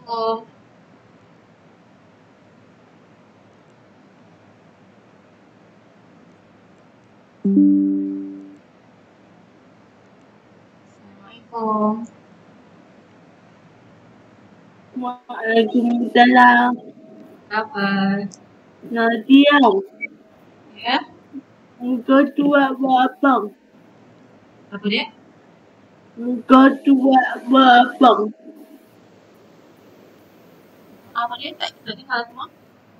Assalamualaikum. Assalamualaikum. Waalaikumsalam. Apa? Nadia, Ya? engkau tua berabang. Apa dia? Engkau tua berabang. Apa dia? Tak dengar semua.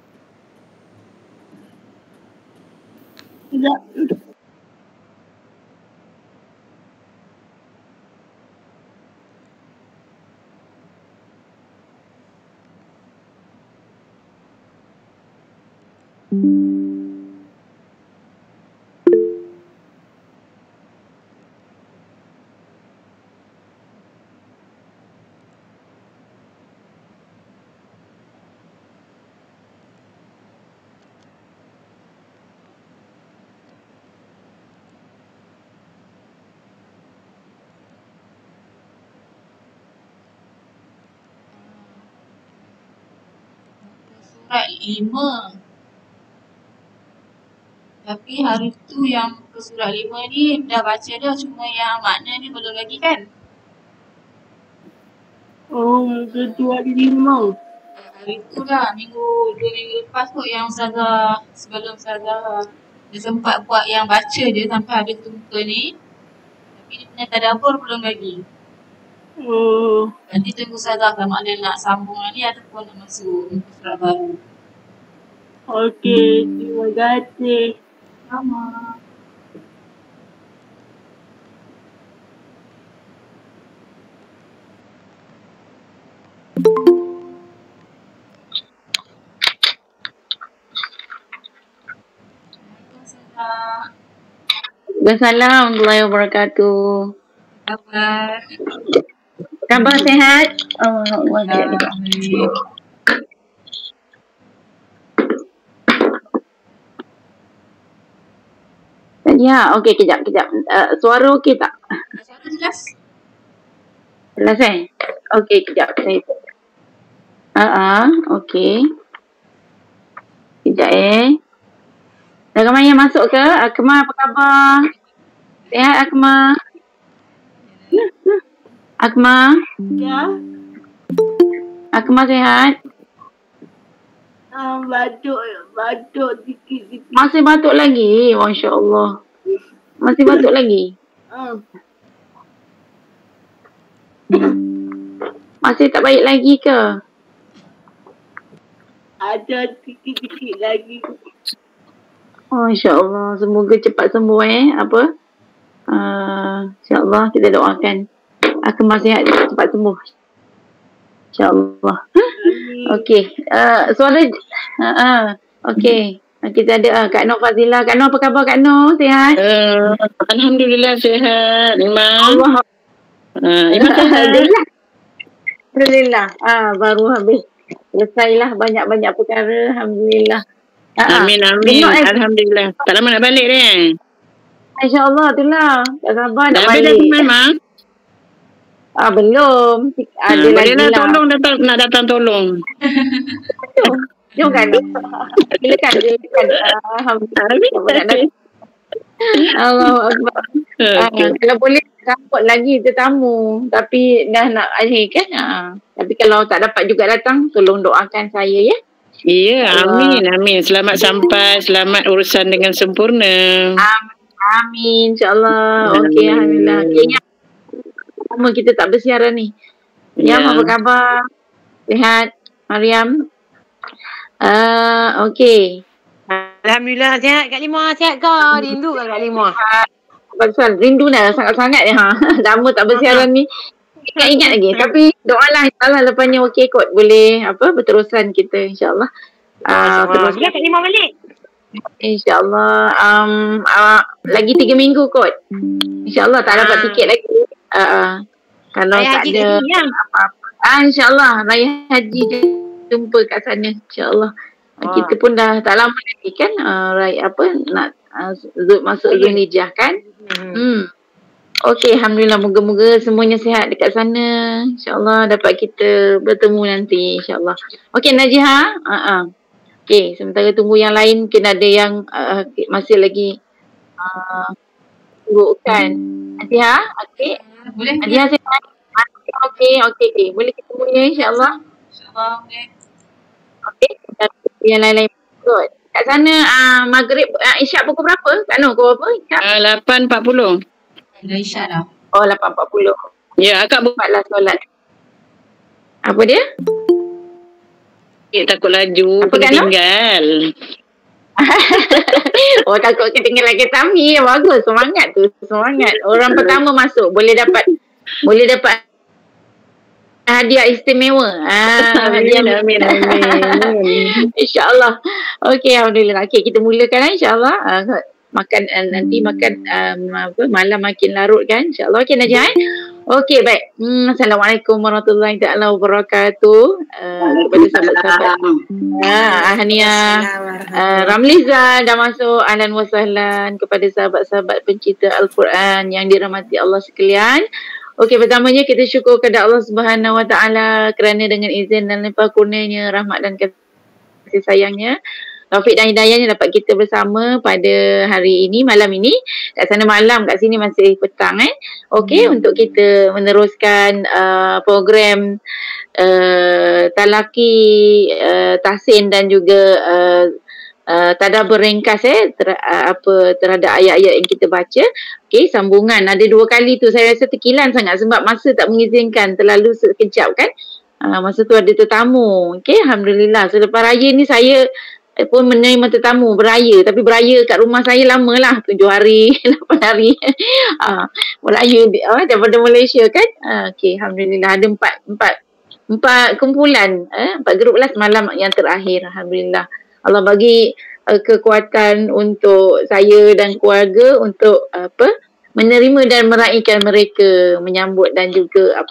Tidak. Surat 5. Tapi hari tu yang ke surat 5 ni dah baca dah, cuma yang makna ni belum lagi kan? Oh, engkau tua 5. Hari tu dah, 2 minggu lepas kot yang Ustazah, sebelum Ustazah dia sempat buat yang baca je sampai habis tu muka ni. Tapi dia punya tadabbur belum lagi. Oh, Nanti tunggu Ustazah kalau makna nak sambung lagi ataupun nak masuk muka surat baru. okey. Terima kasih. Sama. Waalaikumsalam. Assalamualaikum warahmatullahi wabarakatuh. Apa khabar? Khabar sihat? Allah sihat juga. Baik. Ya, okey, kejap. Suara okey tak? Suara jelas? Jelas Okey, kejap. Okey. Kejap Dah ramai yang masuk ke? Akmal, apa khabar? Sihat, Akmal? Akmal? Ya? Akmal sihat? Batuk sikit-sikit. Masih batuk lagi? Masya Allah. Masih batuk lagi? Masih tak baik lagi ke? Ada sikit-sikit lagi. Masya Allah. Semoga cepat sembuh InsyaAllah kita doakan Akmal sihat cepat sembuh. InsyaAllah. Okey. Suara okey. Kita ada Kak Nur Fazila. Kak Nur, apa khabar Kak Nur? Sihat? Alhamdulillah sihat. Imam. Allah. Imam sihat. Alhamdulillah. Baru habis. Selesailah banyak-banyak perkara. Alhamdulillah. Amin. Alhamdulillah. Tak lama nak balik ni. InsyaAllah itulah. Tak sabar nak Dah habis dah balik. memang. Belum. Ada lagi Bolehlah lah. tolong nak datang tolong. Jom kan. Silakan. Alhamdulillah. Allahu Akbar. Kalau boleh sambut lagi tetamu. Tapi dah nak akhir kan. Tapi kalau tak dapat juga datang, tolong doakan saya ya. Ya, amin. Selamat sampai, selamat urusan dengan sempurna. Amin. InsyaAllah. Okey, alhamdulillah. Okay, lama kita tak bersiaran ni. Mariam, apa khabar? Sihat? Mariam? Okey. Alhamdulillah sihat Kak Limah. Sihat kau? Rindu kan Kak Limah? Pasal rindu dah sangat-sangat ni. Lama tak bersiaran ni. Ingat lagi. Tapi doalah insyaAllah lepasnya okey kot. Boleh berterusan kita insyaAllah. Bila Kak Limah balik? InsyaAllah lagi 3 minggu kot. InsyaAllah tak dapat tiket lagi. Kalau Raya tak haji ada ni, ya? apa-apa. InsyaAllah Raya Haji jumpa kat sana insyaAllah. Kita pun dah tak lama lagi kan raya nak masuk Zulhijjah kan. Okey, alhamdulillah, moga-moga semuanya sihat dekat sana. InsyaAllah dapat kita bertemu nanti, insyaAllah. Okey, Najiha. Okey, sementara tunggu yang lain, mungkin ada yang masih lagi sibuk kan. Najiha, okey. Boleh? Najiha sihat. Okey. Boleh kita mula insyaAllah. InsyaAllah, boleh. Okey, dan yang lain-lain. Good. Kat sana maghrib, isyak pukul berapa? Kak Nur, pukul berapa? Isyak? 8.40. Dah isyak dah. Oh, 8.40. Ya, akak Cepatlah solat. Apa dia? takut laju, Apa, kena Kak Nur? tinggal. Oh, takut ketinggalan kereta api. Bagus, semangat tu. Semangat. Orang pertama masuk boleh dapat hadiah istimewa. Amin. InsyaAllah. Okey, alhamdulillah. Okey, kita mulakan insyaAllah. Nanti makan malam makin larut kan, insyaAllah. Okey, Najah. Okey, baik. Assalamualaikum warahmatullahi taala wabarakatuh. Kepada sahabat-sahabat Ahnia, Ramliza dah masuk. Ahlan wa sahlan kepada sahabat-sahabat pencipta Al-Quran yang dirahmati Allah sekalian. Okey, pertamanya kita syukur kepada Allah Subhanahu wa taala kerana dengan izin dan limpah kurnianya, rahmat dan kasih sayangnya, taufik dan hidayahnya dapat kita bersama pada hari ini, malam ini. Kat sana malam, kat sini masih petang Okey, untuk kita meneruskan program talaki, tahsin dan juga tadabbur ringkas terhadap ayat-ayat yang kita baca. Okey, sambungan ada 2 kali tu saya rasa terkilan sangat sebab masa tak mengizinkan, terlalu sekejap kan. Masa tu ada tetamu. Okey, alhamdulillah selepas raya ni saya pun menerima tetamu beraya, tapi beraya kat rumah saya lamalah 7 hari 8 hari. Beraya daripada Malaysia kan. Okey, alhamdulillah ada 4 kumpulan, 4 grup lah semalam yang terakhir. Alhamdulillah. Allah bagi kekuatan untuk saya dan keluarga untuk menerima dan meraihkan mereka, menyambut dan juga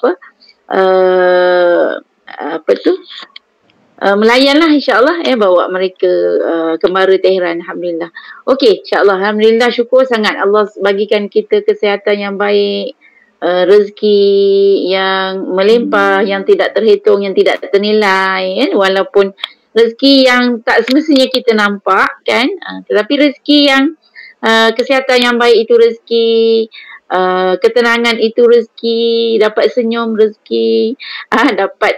melayanlah insyaAllah bawa mereka kembali Tehran. Alhamdulillah. Okey, insyaAllah. Alhamdulillah, syukur sangat Allah bagikan kita kesihatan yang baik, rezeki yang melimpah, yang tidak terhitung, yang tidak ternilai kan? Walaupun rezeki yang tak semestinya kita nampak kan, tetapi rezeki yang kesihatan yang baik itu rezeki, ketenangan itu rezeki, dapat senyum rezeki, dapat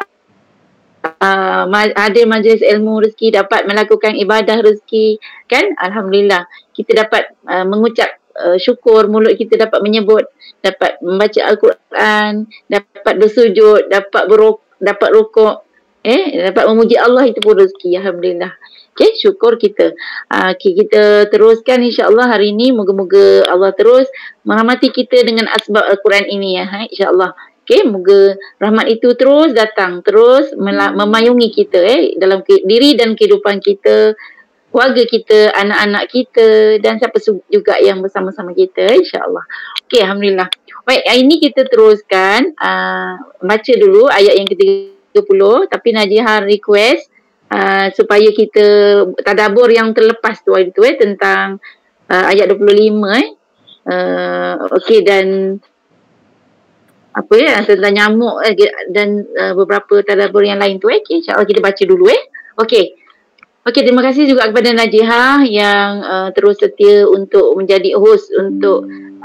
hadir majlis ilmu rezeki, dapat melakukan ibadah rezeki kan. Alhamdulillah, kita dapat mengucap syukur, mulut kita dapat menyebut, dapat membaca Al-Quran, dapat bersujud, dapat rukuk, dapat memuji Allah, itu pun rezeki. Alhamdulillah. Okey, syukur kita. Okay, kita teruskan insya-Allah hari ini. Moga-moga Allah terus merahmati kita dengan asbab Al-Quran ini insya-Allah. Okey, moga rahmat itu terus datang, terus memayungi kita dalam diri dan kehidupan kita, keluarga kita, anak-anak kita dan siapa juga yang bersama-sama kita insya-Allah. Okey, alhamdulillah. Baik, hari ini kita teruskan baca dulu ayat yang ketiga 30, tapi Najiha request supaya kita tadabbur yang terlepas tu hari tu tentang ayat 25 okey, dan tentang nyamuk dan beberapa tadabbur yang lain tu okey, insya-Allah kita baca dulu okey, terima kasih juga kepada Najiha yang terus setia untuk menjadi host untuk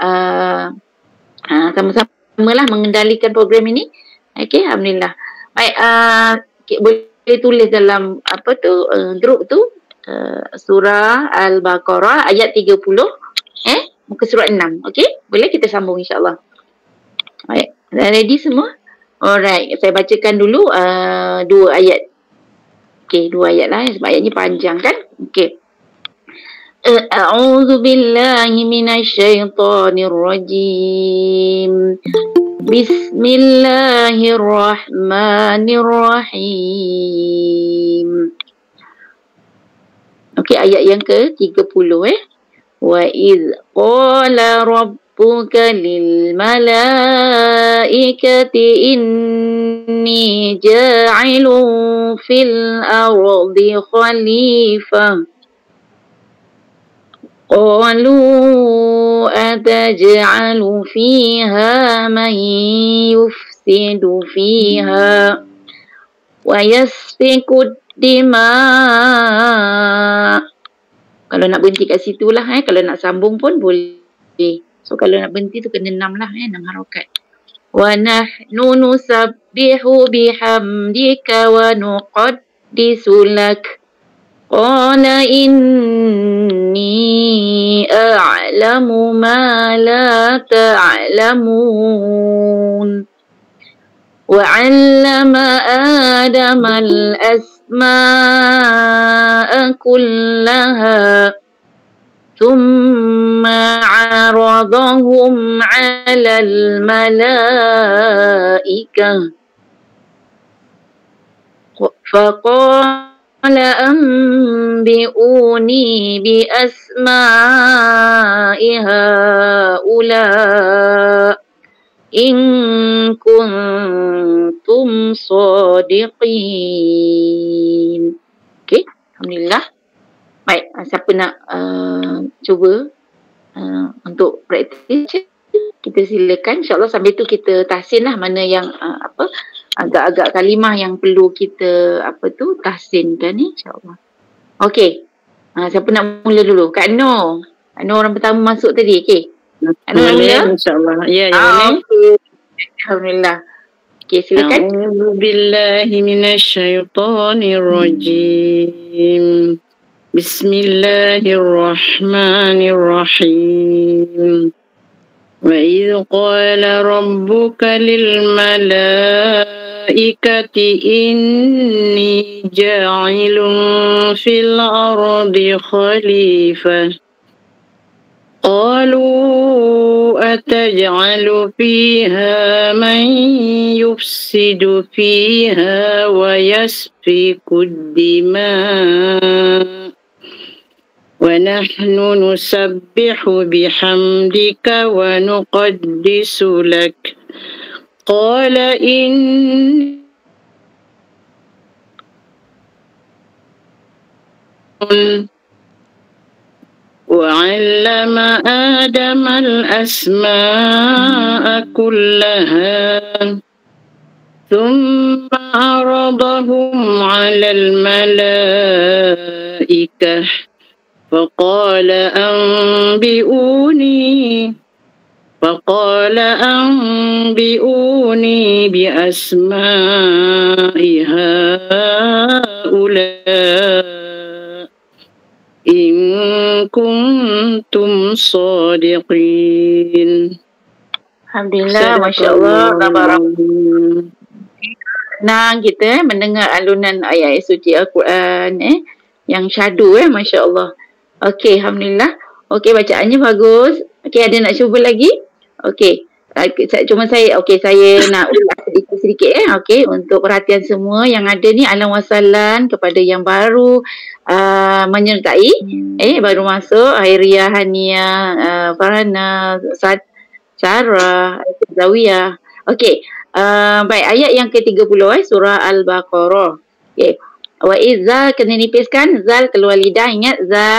sama-sama lah mengendalikan program ini. Okey, alhamdulillah. Baik, boleh tulis dalam grup tu surah Al-Baqarah ayat 30 muka surat 6. Okey, boleh kita sambung insya-Allah. Baik, dah ready semua? Alright, saya bacakan dulu 2 ayat. Okey, 2 ayat lah sebab ayatnya panjang kan. Okey. A'udzu billahi minasyaitonir rajim. Bismillahirrahmanirrahim. Okey, ayat yang ke-30 Wa idh qala rabbuka lil malaikati inni ja'ilun fil ardi khalifah. قالوا أتجعل فيها من يفسد فيها ويسفك الدماء. Kalau nak berhenti kat situ lah, kalau nak sambung pun boleh. So kalau nak berhenti tu kena 6 lah, 6 harakat. Wa nahnu nusabbihu bihamdika wa nuqaddisu lak. Qala inni a'lamu ma la ta'lamun. Wa 'allama Adama al-asma'a kullaha. ثم عرضهم على الملائكة فقال أنبئوني بأسماء هؤلاء إن كنتم صادقين. Okay, Alhamdulillah. Baik, siapa nak cuba untuk praktis, kita silakan. InsyaAllah sambil tu kita tahsin lah mana yang agak-agak kalimah yang perlu kita tahsinkan ni, insyaAllah. Okey, siapa nak mula dulu? Kak Noh. Kak Noh orang pertama masuk tadi, okey? Kak Noh mula? InsyaAllah. Ya, boleh. Okay. Alhamdulillah. Okey, silakan. A'udzubillahi minasyaitonirrajim. Bismillahirrahmanirrahim. Wa idh qala rabbuka lil malaikati inni ja'ilun fil ardi khalifah. Qalu ataj'alu fiha man yufsidu fiha wa yasfiku ad-dima' ونحن نسبح بحمدك ونقدس لك قال وعلم آدم الأسماء كلها ثم عرضهم على الملائكة فقال أنبئوني بأسماء هؤلاء إن كنتم صادقين. Alhamdulillah, Masya Allah. Senang kita mendengar alunan ayat suci Al-Quran yang syadu Masya Allah. Okey, Alhamdulillah. Okey, bacaannya bagus. Okey, ada nak cuba lagi? Okey. Saya nak ulas sedikit Okey, untuk perhatian semua yang ada ni, ahlan wa sahlan kepada yang baru menyertai baru masuk, Hairiyah, Hania, Farhana, Sarah, Zawiyah. Okey. Baik, ayat yang ke-30 surah Al-Baqarah. Okey. Wa izza kena nipiskan, zal keluar lidah, ingat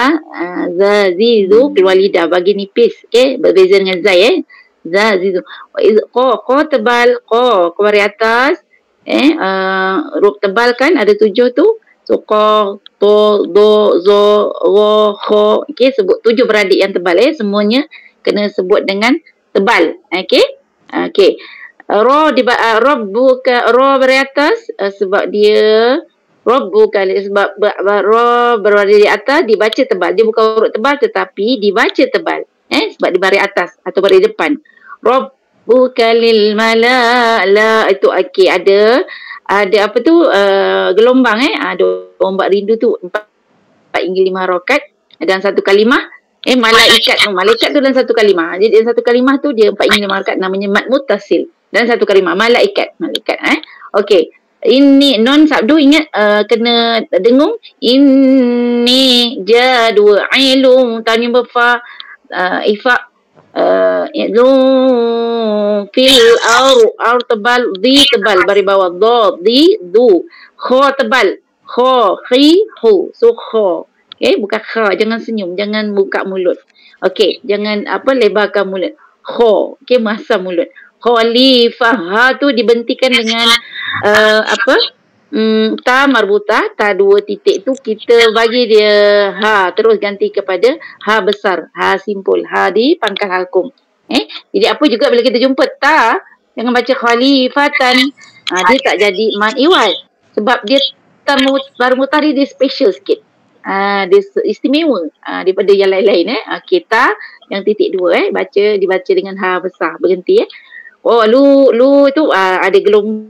zizu keluar lidah, bagi nipis. Okey, berbeza dengan zai za zizu. Wa iz qa tebal, qa dari atas, huruf tebal kan ada 7 tu. So qa, to, do, zo, ro, kho. Okey, sebut 7 beradik yang tebal semuanya kena sebut dengan tebal. Okey. Okey. Ra di rabbuka, ra dari atas sebab dia Rabbuka, sebab ra berada di atas dibaca tebal. Dia bukan huruf tebal tetapi dibaca tebal. Sebab di baris atas atau baris depan. Rabbuka lil la itu okey, ada apa tu gelombang ada ombak rindu tu 4 hingga 5 harakat dalam satu kalimah. Malaikat tu dalam satu kalimah. Jadi dalam satu kalimah tu dia 4 hingga 5 harakat, namanya mad muttasil. Dalam satu kalimah malaikat. Okey. Ini non sabdu, ingat kena dengung. Ini jadu ilum tani berfa ifa fil ar tebal, di tebal bari bawah, do di du, kho tebal, kho khi hu, so kho. Okay, bukan kha. Jangan senyum. Jangan buka mulut. Okay, jangan lebarkan mulut. Kho. Okay, masa mulut. Khalifah. Ha tu dibentikan dengan ta marbutah, ta 2 titik tu kita bagi dia ha, terus ganti kepada ha besar, ha simpul, ha di pangkal hakung. Jadi apa juga bila kita jumpa ta, jangan baca khalifatan. Dia tak jadi mad iwad. Sebab dia ta marbutah dia special sikit. Dia istimewa daripada yang lain-lain. Okey, ta yang titik 2 dibaca dengan ha besar, berhenti Oh, lu tu ada gelombang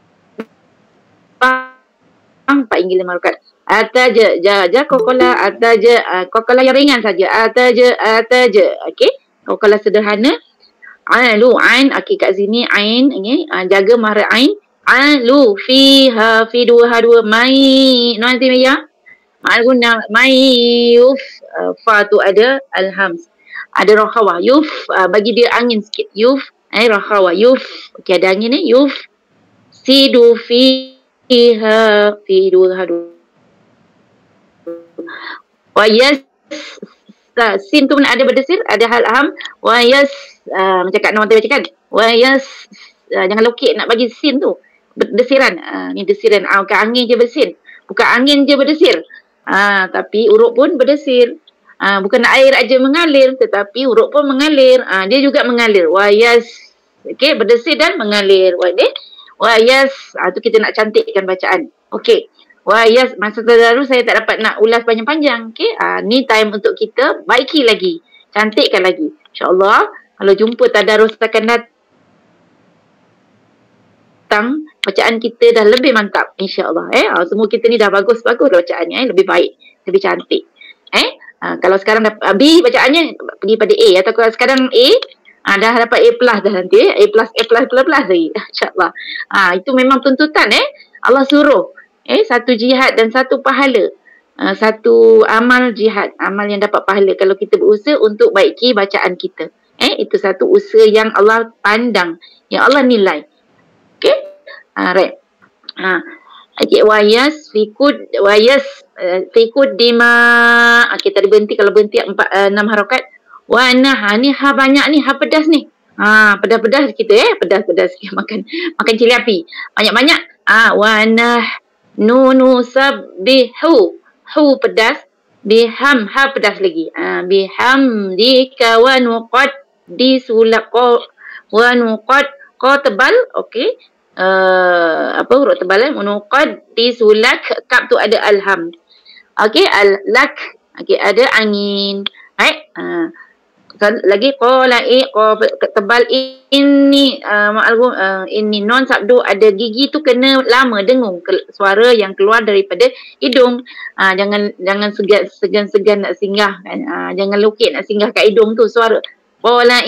4 hingga 5 harakat. Ataja, ja, kokola, ataja, kokola yang ringan saja. Ataja. Okey. Kokola sederhana. Lu, ain. Okey, kat sini ain. Jaga mahra ain. Lu, fiha, fi 2, ha 2, mai. Nanti ya. Guna mai, yuf. Fa tu ada alhams. Ada rakhawah. Yuf, bagi dia angin sikit. Yuf, rakhawah. Yuf. Okey, ada angin ni. Yuf. Sidu, fi. Fi 2 ha 2. Wa yas sin tu ada berdesir, ada hal aham. Wa yas macam Kak Noh tadi baca kan. Wa yas jangan lokek nak bagi sin tu. Berdesiran. Ni desiran. Bukan angin je bersin. Bukan angin je berdesir. Tapi urut pun berdesir. Bukan air aja mengalir tetapi urut pun mengalir. Dia juga mengalir. Wa yas. Okey, berdesir dan mengalir. Wa yas, tu kita nak cantikkan bacaan. Okey. Wa yas, masa terlalu saya tak dapat nak ulas panjang-panjang. Okey. Ni time untuk kita baiki lagi. Cantikkan lagi. InsyaAllah, kalau jumpa tadarus akan datang, bacaan kita dah lebih mantap. InsyaAllah. Semua kita ni dah bagus-bagus bacaannya. Lebih baik. Lebih cantik. Kalau sekarang dah B bacaannya, pergi pada A. Atau kalau sekarang A, dah dapat A plus dah nanti. A plus lagi. InsyaAllah. Itu memang tuntutan Allah suruh. Satu jihad dan satu pahala. Satu amal jihad. Amal yang dapat pahala. Kalau kita berusaha untuk baiki bacaan kita. Itu satu usaha yang Allah pandang. Yang Allah nilai. Okay. Right. Okay. Wayas fikud dima. Okay, tadi berhenti. Kalau berhenti 6 harakat. Wanah, ni ha banyak ni, ha pedas ni. Pedas-pedas kita pedas-pedas makan cili api. Banyak-banyak. Wanah nunu sabbihu. Hu pedas, biham ha pedas lagi. Bihamdika wa nuqaddisuka wa qa tebal, okey. Huruf tebal nuqaddisulak, kap tu ada alham. Okey, al-lak. Okey, ada angin. Baik. Lagi qala tebal ini ini non sabdu ada gigi tu kena lama dengung suara yang keluar daripada hidung. Jangan segan-segan nak singgah kan. Jangan lokek nak singgah kat hidung tu suara. Qala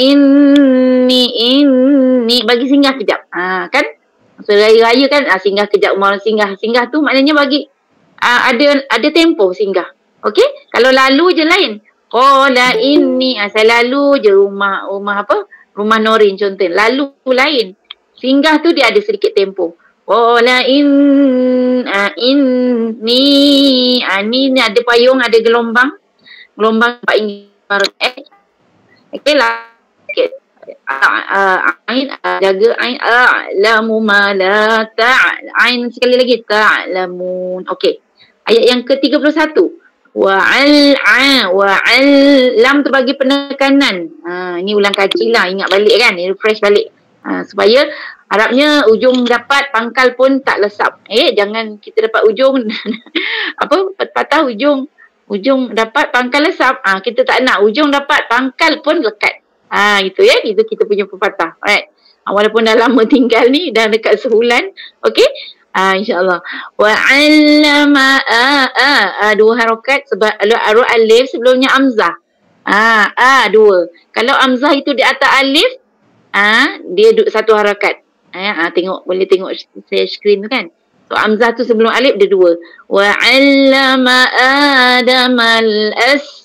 ini bagi singgah kejap. Kan suara raya kan singgah kejap singgah tu maknanya bagi ada tempo singgah. Okey, kalau lalu je lain. Qala inni, saya lalu je rumah rumah Norin contoh. Lalu lain. Singgah tu dia ada sedikit tempo. Qala inni, ni ada payung, ada gelombang 4 hingga okey lah. Okey. Ain jaga ain a'lamu ma la ain sekali lagi ta'lamun. Okey. Ayat yang ke-31. Wa'al lam tu bagi penekanan. Ni ulang kaji lah, ingat balik kan, refresh balik. Supaya harapnya ujung dapat, pangkal pun tak lesap. Jangan kita dapat ujung patah ujung dapat, pangkal lesap. Kita tak nak ujung dapat, pangkal pun lekat. Itu itu kita punya pepatah. Alright. Walaupun dah lama tinggal ni, dah dekat sebulan. Okey. InsyaAllah. Wa 'allama 2 harakat sebab alif sebelumnya amzah. 2. Kalau amzah itu di atas alif, dia 1 harakat. Boleh tengok share screen tu kan. So amzah tu sebelum alif dia 2. Wa 'allama adamal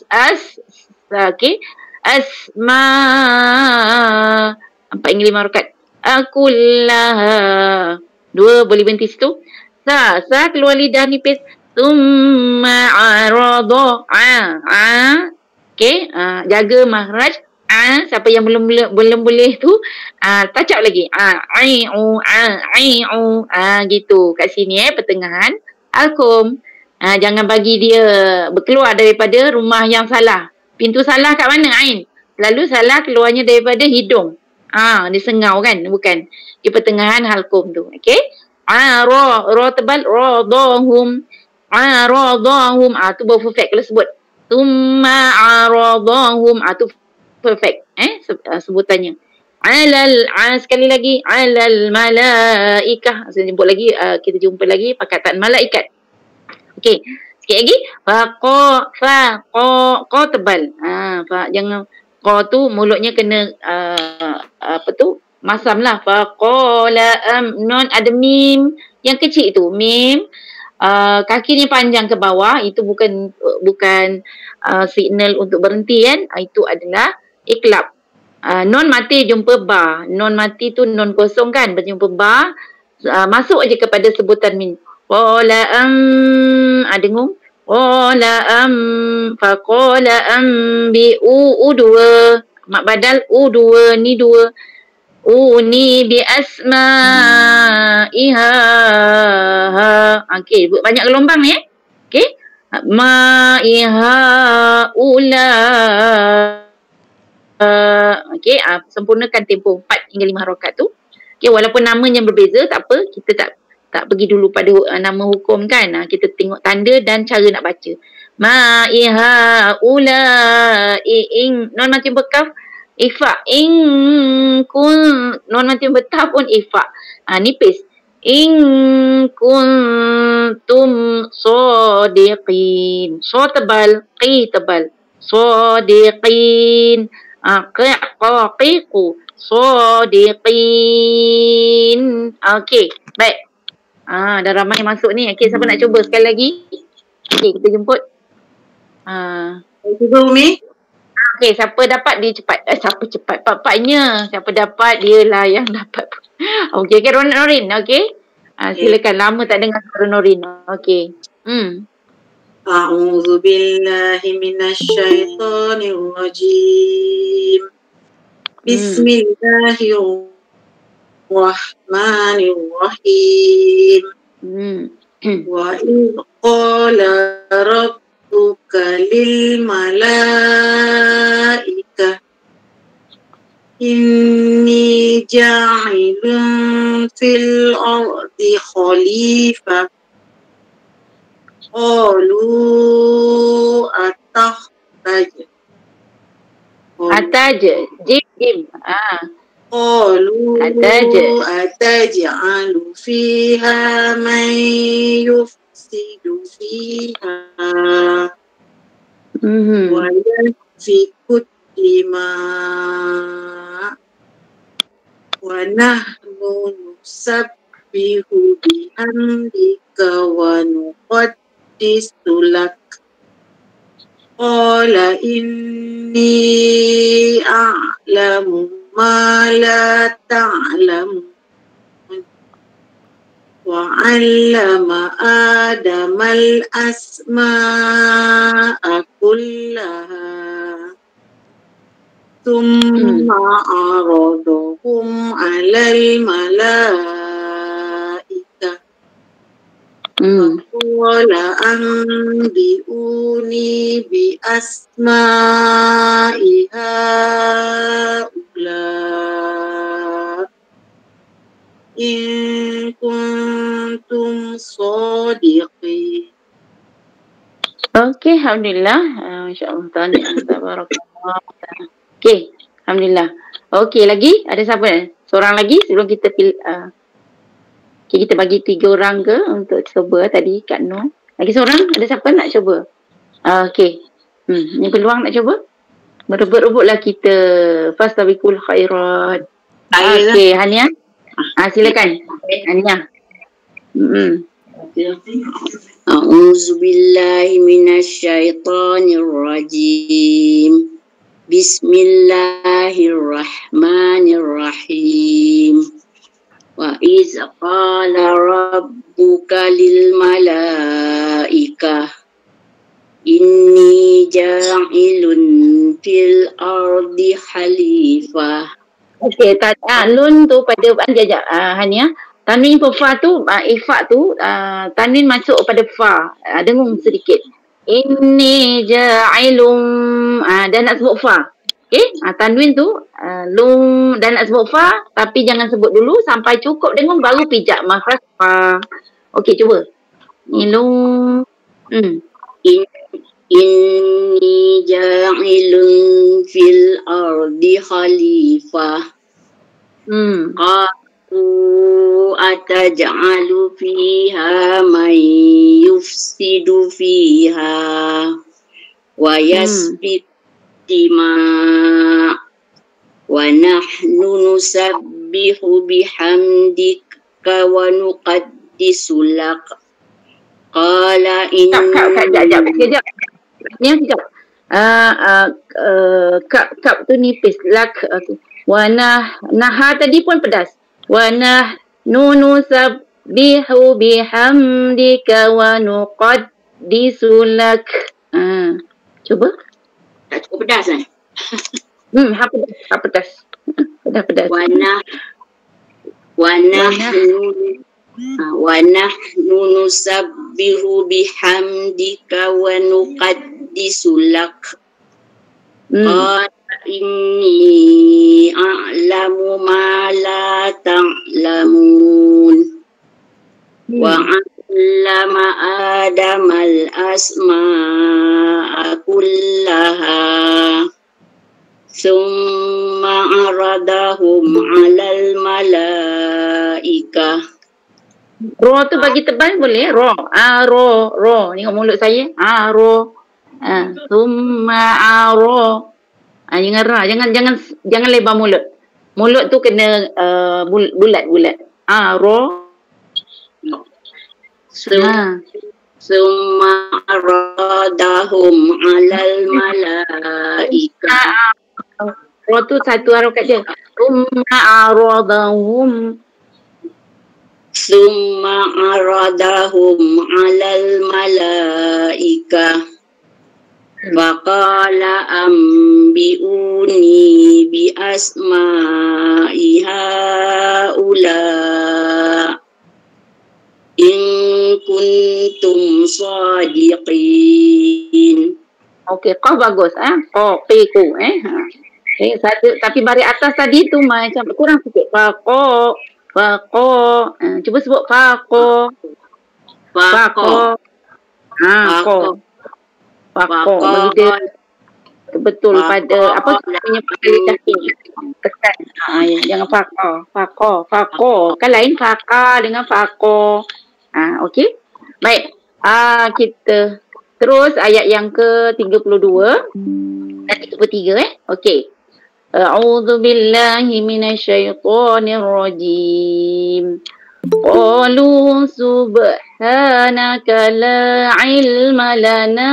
okey. Asma 4 hingga 5 harakat. Akullaha 2 boleh berhenti situ. Sa keluar lidah nipis. Thumma arada. Okey, jaga makhraj. Siapa yang belum boleh tu touch up lagi. Gitu kat sini pertengahan alkum. Jangan bagi dia berkeluar daripada rumah yang salah. Pintu salah kat mana Ain? Lalu salah keluarnya daripada hidung. Dia sengau kan? Bukan. Di pertengahan halkum tu. Okey? Ra tebal radahum. Aradahum. Tu baru perfect kalau sebut. Thumma aradahum. Tu perfect. Sebutannya. Sekali lagi. Alal malaikah. Saya jemput lagi. Kita jumpa lagi perkataan malaikat. Okey. Sikit lagi. Fa tebal. Jangan qa tu mulutnya kena masam lah. Faqala non ada mim yang kecil tu. Mim kaki ni panjang ke bawah, itu bukan signal untuk berhenti kan. Itu adalah iklab. Non mati jumpa ba. Non mati tu non kosong kan, berjumpa ba. Masuk aja kepada sebutan min. Qala dengung. Qala faqala bi dua. Mak badal dua ni dua. Uni bi asma'iha. Okey, banyak gelombang ni Okey. Ma'iha ula. Okey, sempurnakan tempoh 4 hingga 5 harakat tu. Okey, walaupun namanya berbeza tak apa, kita tak pergi dulu pada nama hukum kan. Kita tengok tanda dan cara nak baca. Ma'iha ula non macam bekaf ifa kun non macam betah pun ifa. Nipis. In kuntum sadiqin. So tebal, qi tebal. Sadiqin. Qiqu. Sadiqin. Okey, baik. Dah ramai masuk ni. Okey, siapa nak cuba sekali lagi? Okey, kita jemput. Cuba Umi. Okey, siapa dapat dia cepat. Siapa cepat? Pak-paknya. Siapa dapat dia lah yang dapat. Okey, Norin. Okey. Silakan. Lama tak dengar suara Norin. Okey. A'udzu billahi minasyaitonir rajim. Bismillahirrahmanirrahim. Wa idh qala rabbuka lil malaikah inni ja'ilun fil ardi khalifah. Qalu Jim. Qalu ataj'alu fiha man yufsidu fiha wa yasfiku dima wa nahnu nusabbihu bihamdika wa nuqaddisu lak. Qala inni a'lamu ma la ta'lamun wa 'allama Adama al-asma'a kullaha thumma 'aradahum 'alal malaikah qala anbi'uni bi asma'i haula in kuntum sadiqin. Okey, alhamdulillah. Masya-Allah, tabarakallah. Okey, alhamdulillah. Okey, lagi ada siapa? Seorang lagi sebelum kita pilih. Okay, kita bagi 3 orang ke untuk cuba tadi Kak Nur. Lagi seorang, ada siapa nak cuba? Okey. Ni peluang nak cuba? Berebut-rebutlah kita. Fastabiqul khairat. Okey, Hania. Silakan. Hania. A'udzu billahi minasyaitonir rajim. Bismillahirrahmanirrahim. Wa iz qala rabbuka lil malaikati rabbika inni ja'ilun fil ardi khalifah. Okey, lun tu pada jajak Hania. Tanwin fa tu ifa tu tanwin masuk pada fa. Dengung sedikit. Inni ja'ilum dan nak sebut fa. Okey, tanwin tu lum dan nak sebut fa tapi jangan sebut dulu sampai cukup dengung baru pijak makhraj fa. Okey, cuba. Ilum Inni ja'ilun fil ardi khalifah. Qalu ataj'alu fiha man yufsidu fiha wa yasfiku dima' wa nahnu nusabbihu bihamdika wa nuqaddisu lak. Qala Sekejap. Ni sekejap. Kap tu nipis. Lak. Okay. Naha tadi pun pedas. Wa nahnu sabbihu bihamdika wa nuqaddisu lak. Cuba. Tak cukup pedas kan? Pedas. Pedas. Wa nahnu nusabbihu bihamdika wa nuqaddisu lak. Qala inni a'lamu ma la ta'lamun. Wa 'allama Adama al-asma'a kullaha. Thumma 'aradahum 'alal malaikah. Ro tu bagi tebal boleh? Ro. Ro. Tengok mulut saya. Ro. Summa aro. Jangan ra. Jangan lebar mulut. Mulut tu kena bulat. Ro. Summa aradahum 'alal malaika. Ro tu satu harokat je. Summa aradahum 'alal malaika. Faqala ambi'uni bi asma'i haula in kuntum sadiqin. Okey, kau bagus Kau ku satu tapi baris atas tadi tu macam kurang sikit. Faqo. Cuba sebut faqo. Faqo. Bagi dia betul pada apa punya kualitas ni. Tekan. Jangan faqo. Kan lain faqa dengan faqo. Okey. Baik. Kita terus ayat yang ke-32 dan 33 Okey. A'udzu billahi minasyaitonir rajim. Qalu subhanaka la ilma lana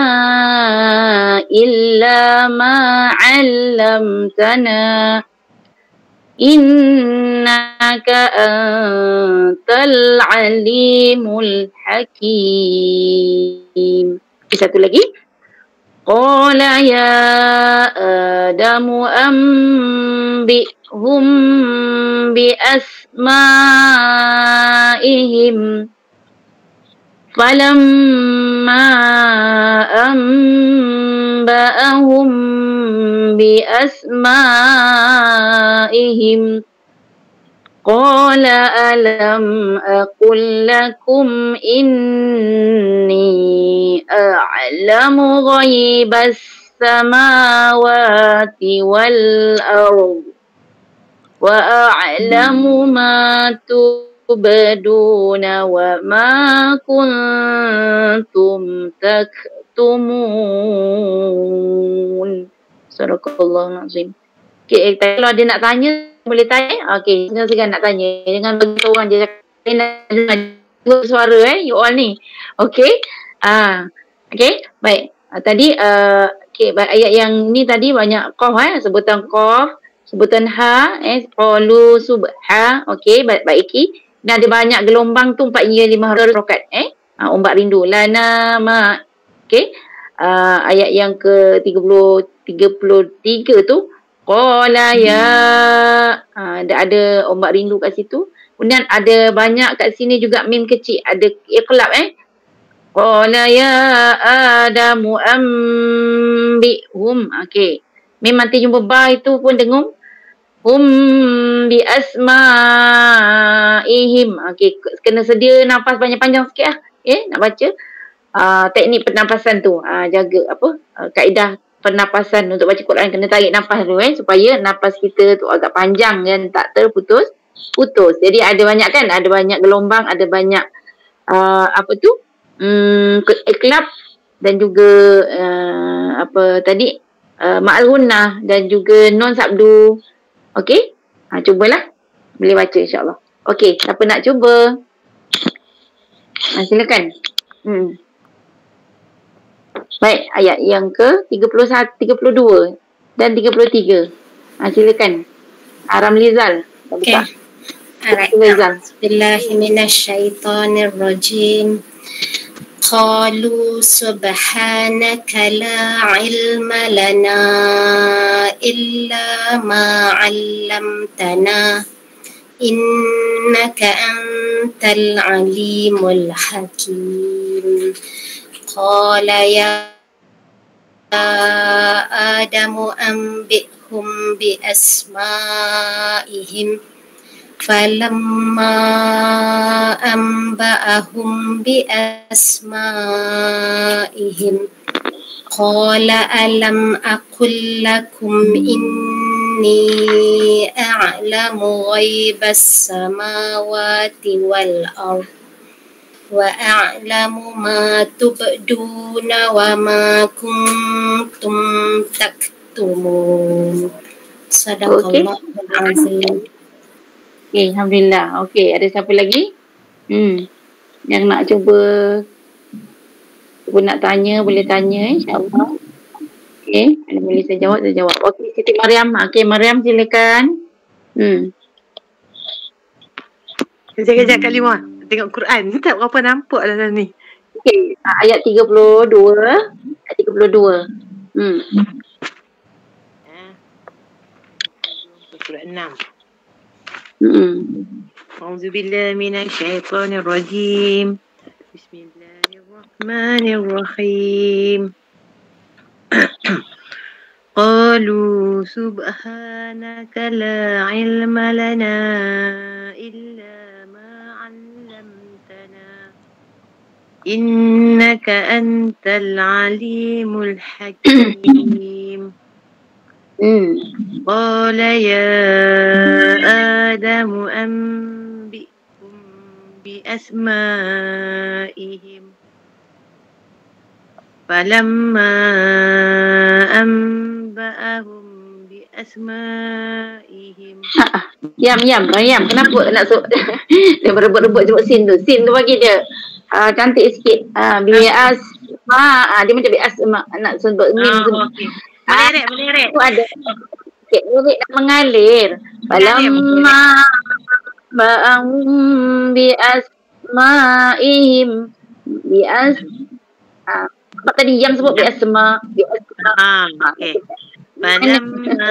illa ma 'allamtana innaka antal alimul hakim. Satu lagi. Qala ya Adamu ambihum bi asma'ihim falamma amba'ahum bi asma'ihim qala alam aqul lakum inni a'lamu ghaibas samawati wal ardh wa a'lamu ma tubduna wa ma kuntum taktumun. Sadaqallahul azim. Okay, kalau ada nak tanya boleh tanya. Okey, segan nak tanya. Jangan bagi orang je cakap suara you all ni. Okey. Okey, baik. Tadi okey, ayat yang ni tadi banyak qaf sebutan qaf, sebutan ha qalu subha. Okey, baiki. Dan ada banyak gelombang tu 4 hingga 5 rakaat Ombak rindu. Lana ma. Okey. Ayat yang ke-33 tu. Qala ya. Ada ombak rindu kat situ. Kemudian ada banyak kat sini juga mim kecil. Ada iqlab Qala ya Adamu ambihum. Okey. Mim nanti jumpa ba itu pun dengung. Bi asma'ihim. Okey, kena sedia nafas panjang-panjang sikit lah. Nak baca. Teknik pernafasan tu. Jaga kaedah pernafasan untuk baca Quran, kena tarik nafas dulu supaya nafas kita tu agak panjang dan tak terputus. Jadi ada banyak kan? Ada banyak gelombang, ada banyak iklab dan juga ma'al gunnah dan juga non sabdu. Okey? Cubalah. Boleh baca insya-Allah. Okey, siapa nak cuba? Silakan. Baik, ayat yang ke-31, 32 dan 33. Silakan. Ramlizal. Okay. Alright. Bismillahirrahmanirrahim. Qalu subhanaka la ilma lana illa ma 'allamtana innaka antal alimul hakim. Qala ya Adamu ambihum bi asma'ihim. Falamma amba'ahum bi asma'ihim qala alam aqul lakum inni a'lamu ghaibas samawati wal ard wa a'lamu ma tubduna wa ma kuntum taktumun. Sadaqallahul azim. Okay, Alhamdulillah. Okey, ada siapa lagi? Yang nak cuba nak tanya, boleh tanya insya-Allah. Okey, kalau boleh saya jawab. Okey, Siti Mariam. Okey, Mariam silakan. Kejap Kalimah. Tengok Quran. Tak berapa nampak dalam ni. Okey, ayat 32. Ayat 32. Surah 6. A'udzubillahi minasyaitonirrajim. Bismillahirrahmanirrahim. Qalu subhanaka la ilma lana illa ma 'allamtana innaka antal alimul hakim. Qala ya Adamu ambihum bi asma'ihim. Falamma amba'ahum bi asma'ihim. Mariam, kenapa nak dia berebut-rebut sebut sin tu bagi dia cantik sikit. Bi asma, dia macam bi asma, nak sebut mim tu. Meleret. Tu ada sikit lirik nak mengalir. Falamma ba'ahum bi asma'ihim apa tadi yang sebut bi asma. Okey. Falamma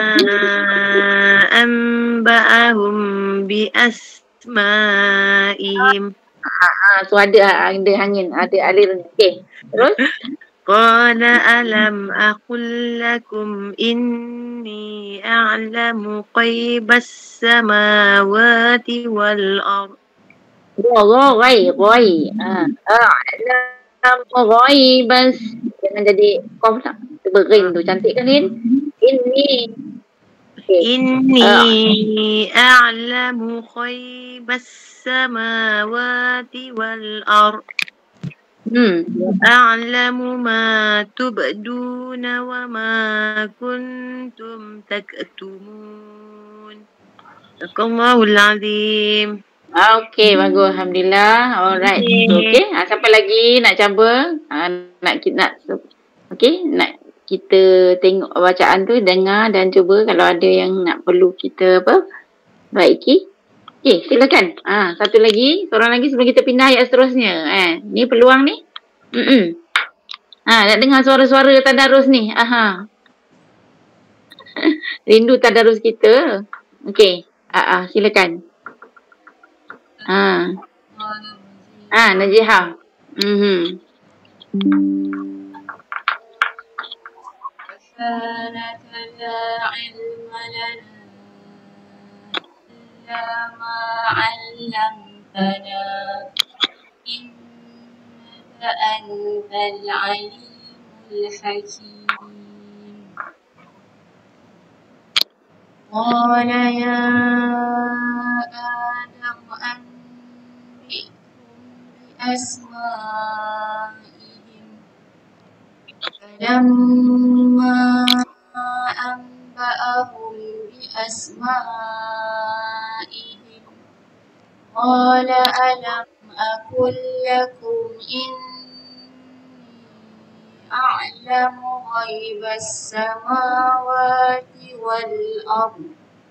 amba'ahum bi asma'ihim. So ada angin, ada aliran. Okey. Terus Qala alam aqul lakum inni a'lamu ghaibas samawati wal ard. A'lamu ghaibas. Jangan jadi qaf tak. Bering tu cantik kan Inni a'lamu ghaibas samawati wal ard. A'lamu ma tubduna wa ma kuntum taktumun. Sadaqallahul azim. Okey, bagus. Alhamdulillah. Alright. Okey. Siapa lagi nak cuba? Nak kita tengok bacaan tu, dengar dan cuba. Kalau ada yang nak perlu kita baiki. Okey, silakan. Satu lagi, seorang lagi sebelum kita pindah ayat seterusnya. Ni peluang ni. Nak dengar suara-suara tadarus ni. Rindu tadarus kita. Okey. Silakan. Najihah. سبحانك لا علم لنا إلا ما علمتنا إنك أنت العليم الحكيم قال يا آدم أنبئهم بأسمائهم فلما أنبأهم بأسمائهم قال ألم أقل لكم إني أعلم غيب السماوات والأرض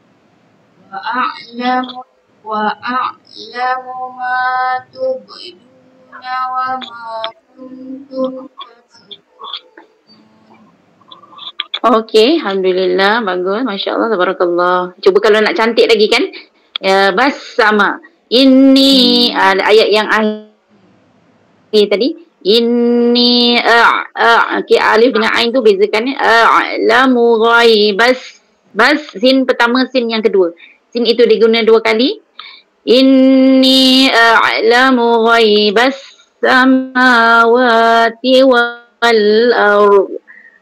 وأعلم ما تبدون وما كنتم تكتمون. Okey, alhamdulillah, bagus, masya-Allah, tabarakallah. Cuba kalau nak cantik lagi kan. Bas sama. Ini ayat yang akhir tadi. Inni okey, alif dengan ain tu bezakan ni. A'lamu ghaibas. Bas sin pertama, sin yang kedua. Sin itu diguna 2 kali. Inni a'lamu ghaibas samawati wal ardh.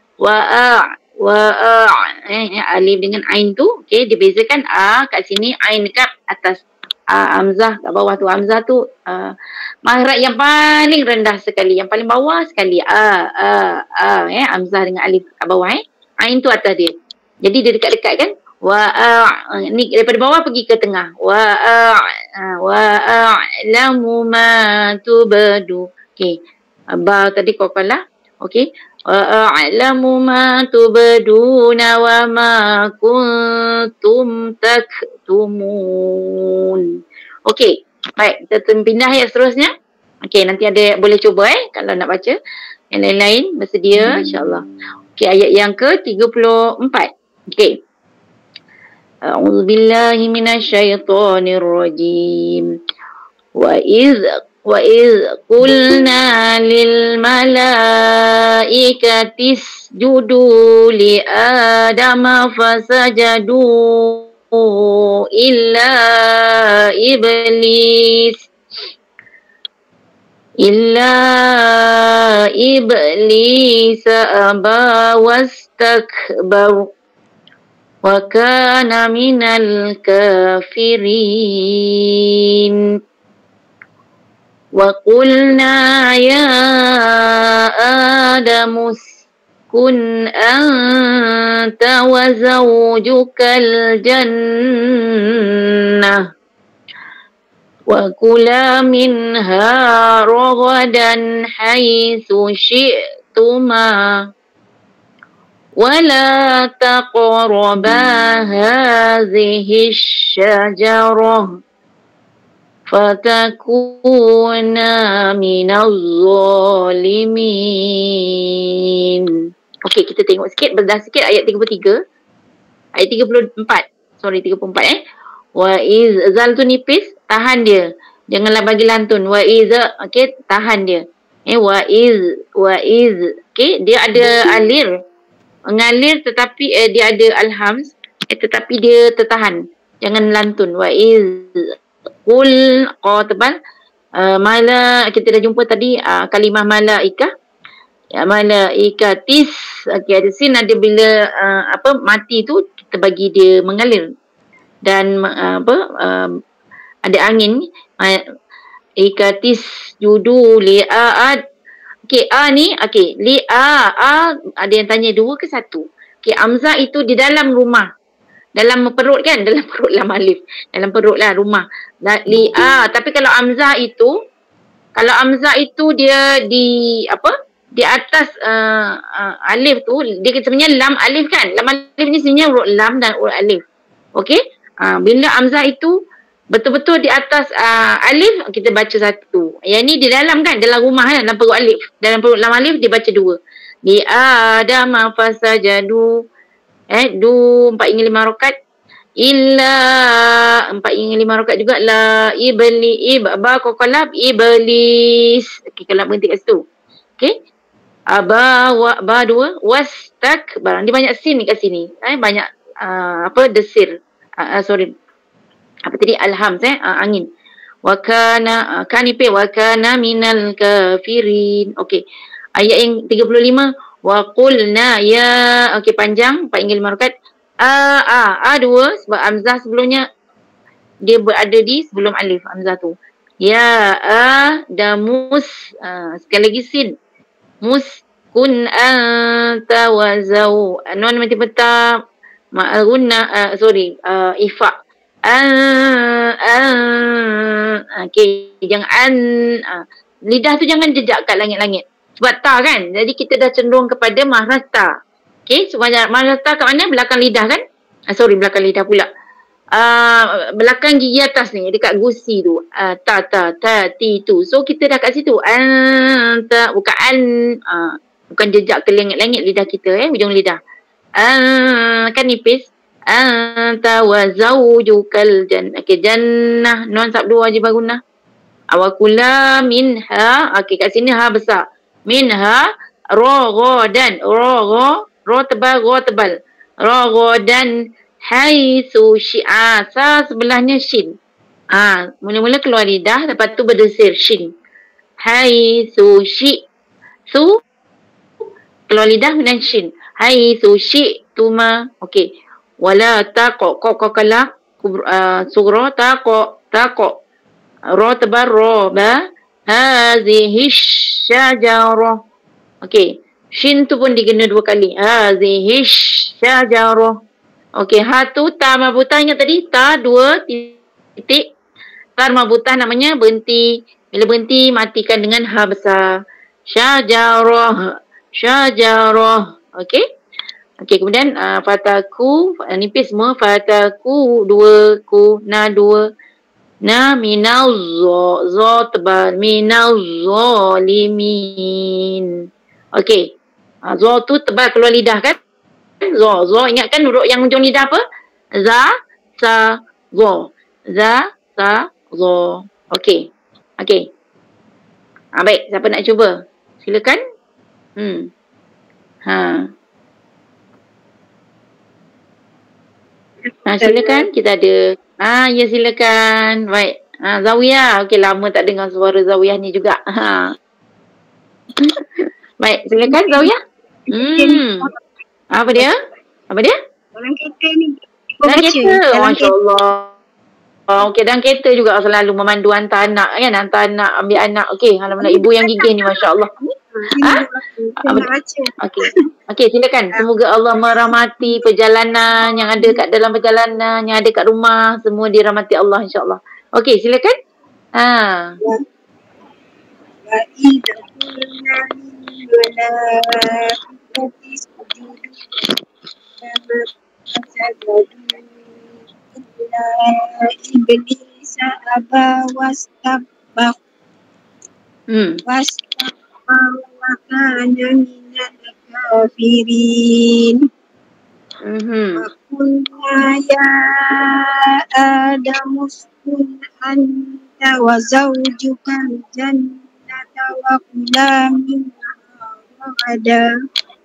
Alif dengan ain tu, okey, dibezakan kat sini, ain dekat atas, hamzah kat bawah tu. Hamzah tu makhraj yang paling rendah sekali, yang paling bawah sekali. Hamzah dengan alif kat bawah, ain tu atas dia. Jadi dia dekat-dekat kan. Ni daripada bawah pergi ke tengah. A'lamu ma tubdu. Okey. Ba tadi qafalah. Okey. A'lamu ma tubduna wa ma kuntum taktumun. Okey. Baik, kita pindah ayat seterusnya. Okey, nanti ada boleh cuba kalau nak baca. Yang lain-lain bersedia insya-Allah. Okey, ayat yang ke-34. Okey. A'udzu billahi minasyaitonir rajim. Wa idz qulna lil malaikati isjudu li adama fasajadu illa iblis aba wastakbar wa kana minal kafirin. Wa qulna ya Adamu uskun anta wa zawjukal jannah wa kula minha ragadan haitsu syi'tuma ولا تقربا هذه الشجرة فتكونا من الظالمين. Okey, kita tengok sikit, bedah sikit ayat 33. Ayat 34. 34 Wa iz, zal tu nipis, tahan dia. Janganlah bagi lantun. Wa iz, okey, tahan dia. Wa iz. Okey, dia ada alir. Mengalir tetapi dia ada al-hamz, tetapi dia tertahan, jangan lantun. Wa iz qul tebal mala, kita dah jumpa tadi kalimah malaikah, ya malaikatis. Okey, ada sin, ada bila mati tu kita bagi dia mengalir dan ada angin. Ikatis judu li'ad. Okey, ni, okey, ada yang tanya 2 ke 1? Okey, hamzah itu di dalam rumah. Dalam perut kan? Dalam perut lah alif. Dalam perut lah rumah. Tapi kalau hamzah itu dia di atas alif tu, dia sebenarnya lam alif kan? Lam alif ni sebenarnya huruf lam dan huruf alif. Okey? Bila hamzah itu betul-betul di atas alif kita baca satu. Yang ni di dalam kan, dalam rumah kan, dalam perut alif. Dalam perut lam alif dia baca dua. Bi Adam fasajadu. Du 4 hingga 5 rakaat. Illa 4 hingga 5 rakaat juga. La ibli ba qalab iblis. Okey, kalau berhenti kat situ. Okey. Aba wa ba dua wastakbar. Dia banyak sin kat sini. Banyak desir. Sorry. Apa tadi? Alham angin. Wa kana kanipe wa kana minal kafirin. Okey. Ayat yang 35 wa qulna ya, okey panjang 4 hingga 5 rakaat. Dua sebab hamzah sebelumnya dia berada di sebelum alif hamzah tu. Ya damus, sekali lagi sin. Muskun anta wa zau. Non mati petang ma'runna ifa. Okey, jangan lidah tu jangan jejak kat langit-langit. Sebab ta kan, jadi kita dah cenderung kepada mahraj ta. Okey, sebab mahraj ta kat mana? Belakang lidah kan? Belakang lidah pula. Belakang gigi atas ni, dekat gusi tu. Ta, ti, tu. So kita dah kat situ. Anta, bukan bukan jejak ke langit-langit lidah kita, hujung lidah. Kan nipis. Anta wa zawjukal jannah. Okey, jannah non sabdu wajib gunah. Awakula minha. Okey, kat sini ha besar. Minha raghadan. Ra tebal. Raghadan haitsu syi'a. Sa sebelahnya shin. Mula-mula keluar lidah, lepas tu berdesir shin. Haitsu syi. Su keluar lidah dengan shin. Haitsu syi'tuma. Okey. Wala taqa qalaq sughra taqa ra tebal ra ba hazihi syajarah. Okey, shin tu pun digena 2 kali. Hazihi syajarah. Okey, ha tu ta marbutah, ingat tadi ta 2 titik. Ta marbutah namanya berhenti. Bila berhenti matikan dengan ha besar. Syajarah. Okey. Okey, kemudian fataku nipis semua. Fataku 2 ku na 2 na minal zo tebal minal zalimin. Okey. Zo tu tebal keluar lidah kan? Zo ingat kan huruf yang hujung lidah apa? Za, sa, zo. Za, sa, zo. Okey. Baik, siapa nak cuba? Silakan. Silakan, kita ada. Ya silakan. Baik. Zawiyah. Okey, lama tak dengar suara Zawiyah ni juga. Baik, silakan Zawiyah. Apa dia? Dalam kereta ni. Dalam kereta. Masya-Allah. Okey, dalam kereta juga selalu memandu hantar anak kan, ambil anak. Okey, mana ibu yang gigih ni, masya-Allah. Okey, silakan. Semoga Allah merahmati perjalanan yang ada kat dalam perjalanan, yang ada kat rumah, semua dirahmati Allah insya-Allah. Okey, silakan. Iblis aba wastakbar. Wastakbar wa kana minal kafirin. Wa qulna ya Adam uskun anta wa zawjukal jannata wa kula minha ragadan.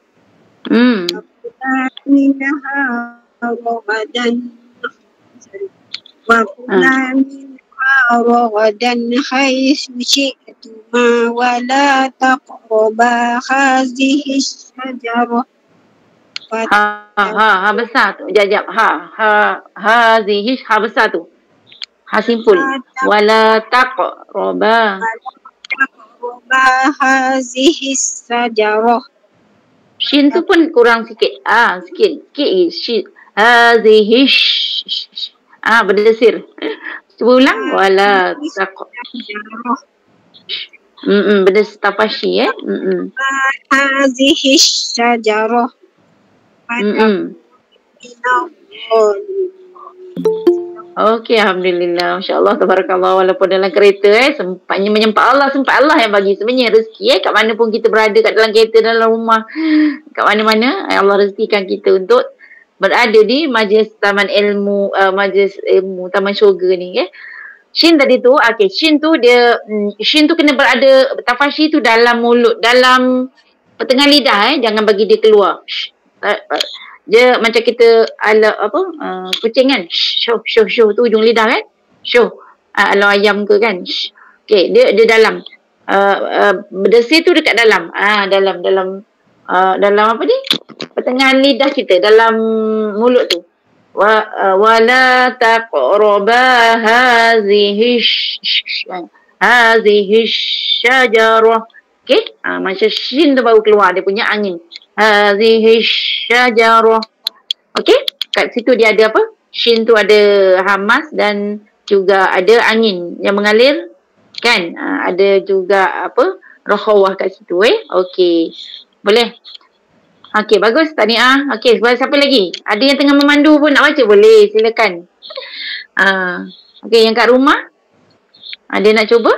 وكلا منها رغدا حيث شئتما ولا تقربا هذه الشجرة. besar tu. Jap. Hazihi besar tu. Ha simpul. Wala taqraba hazihi الشجرة. Shin tu pun kurang sikit. Sikit shin. Hazihi berdesir. Cuba ulang. Wala taqraba. Berdesir tafashi Hazihi الشجرة. Okey, Alhamdulillah. Masya Allah, tabarakallah. Walaupun dalam kereta sempatnya menyempat Allah yang bagi sebenarnya rezeki kat mana pun kita berada, kat dalam kereta, dalam rumah, kat mana-mana Allah rezekikan kita untuk berada di majlis taman ilmu, majlis ilmu taman syurga ni. Shin tadi tu, okey, Shin tu dia, Shin tu kena berada, tafashi tu dalam mulut, dalam pertengahan lidah, jangan bagi dia keluar. Dia macam kita kucing kan, syuh tu ujung lidah kan, syuh, kalau ayam ke kan, okey, dia dalam, berdesir tu dekat dalam, dalam apa ni, pertengahan lidah kita, dalam mulut tu. Wala taqraba hazihi syajarah. Okey, macam shin tu baru keluar dia punya angin. Hazihi syajarah. Okey, kat situ dia ada apa? Shin tu ada hamas dan juga ada angin yang mengalir kan? Ada juga apa? Rakhawah kat situ Okey. Boleh? Okey, bagus tahniah. Okey, siapa lagi? Ada yang tengah memandu pun nak baca boleh, silakan. Okey, yang kat rumah ada nak cuba?